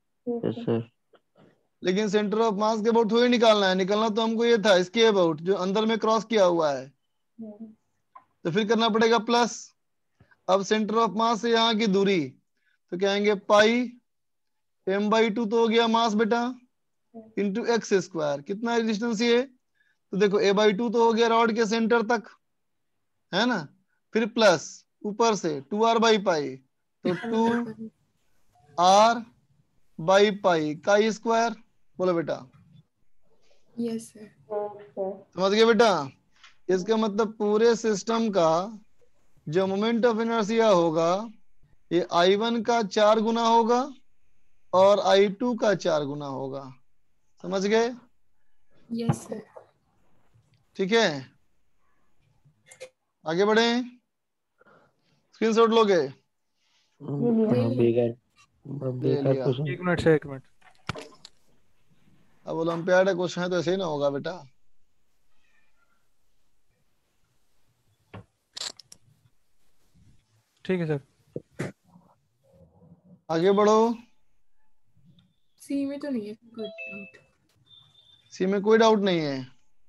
लेकिन सेंटर ऑफ मास के अबाउट थोड़ी निकालना है, निकलना तो हमको ये था इसके अबाउट जो अंदर में क्रॉस किया हुआ है, तो फिर करना पड़ेगा प्लस। अब सेंटर ऑफ मास से यहाँ की दूरी, तो कहेंगे पाई एम बाई टू तो हो गया मास बेटा, इंटू एक्स स्क्वायर, कितना डिस्टेंस ये, तो देखो ए बाई टू तो हो गया रॉड के सेंटर तक, है ना, फिर प्लस ऊपर से टू आर बाई पाई, तो टू आर बाई पाई का स्क्वायर, बोलो बेटा। Yes sir. समझ गए बेटा। इसका मतलब पूरे सिस्टम का जो मोमेंट ऑफ इनर्शिया होगा ये आई वन का चार गुना होगा और आई टू का चार गुना होगा, समझ गए। Yes sir. ठीक है, आगे बढ़े, स्क्रीनशॉट लोगे, एक मिनट से एक मिनट। अब ओलंपियाड क्वेश्चन है तो ऐसे ही ना होगा बेटा। ठीक है सर। आगे बढ़ो। सी में तो नहीं है कोई डाउट। सी में कोई डाउट नहीं है।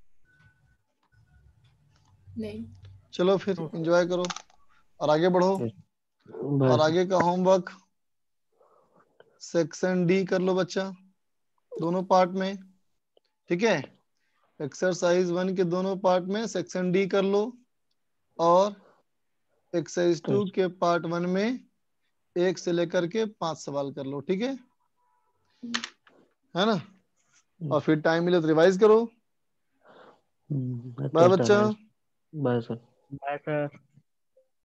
नहीं। चलो फिर एंजॉय करो और आगे बढ़ो। और आगे का होमवर्क सेक्शन डी कर लो बच्चा, दोनों पार्ट में। ठीक है, एक्सरसाइज वन के दोनों पार्ट में सेक्शन डी कर लो, और एक्सरसाइज टू के पार्ट वन में एक से लेकर के पांच सवाल कर लो। ठीक है, है ना? और फिर टाइम मिले तो रिवाइज करो। बाय बच्चा। Bye sir. Bye sir.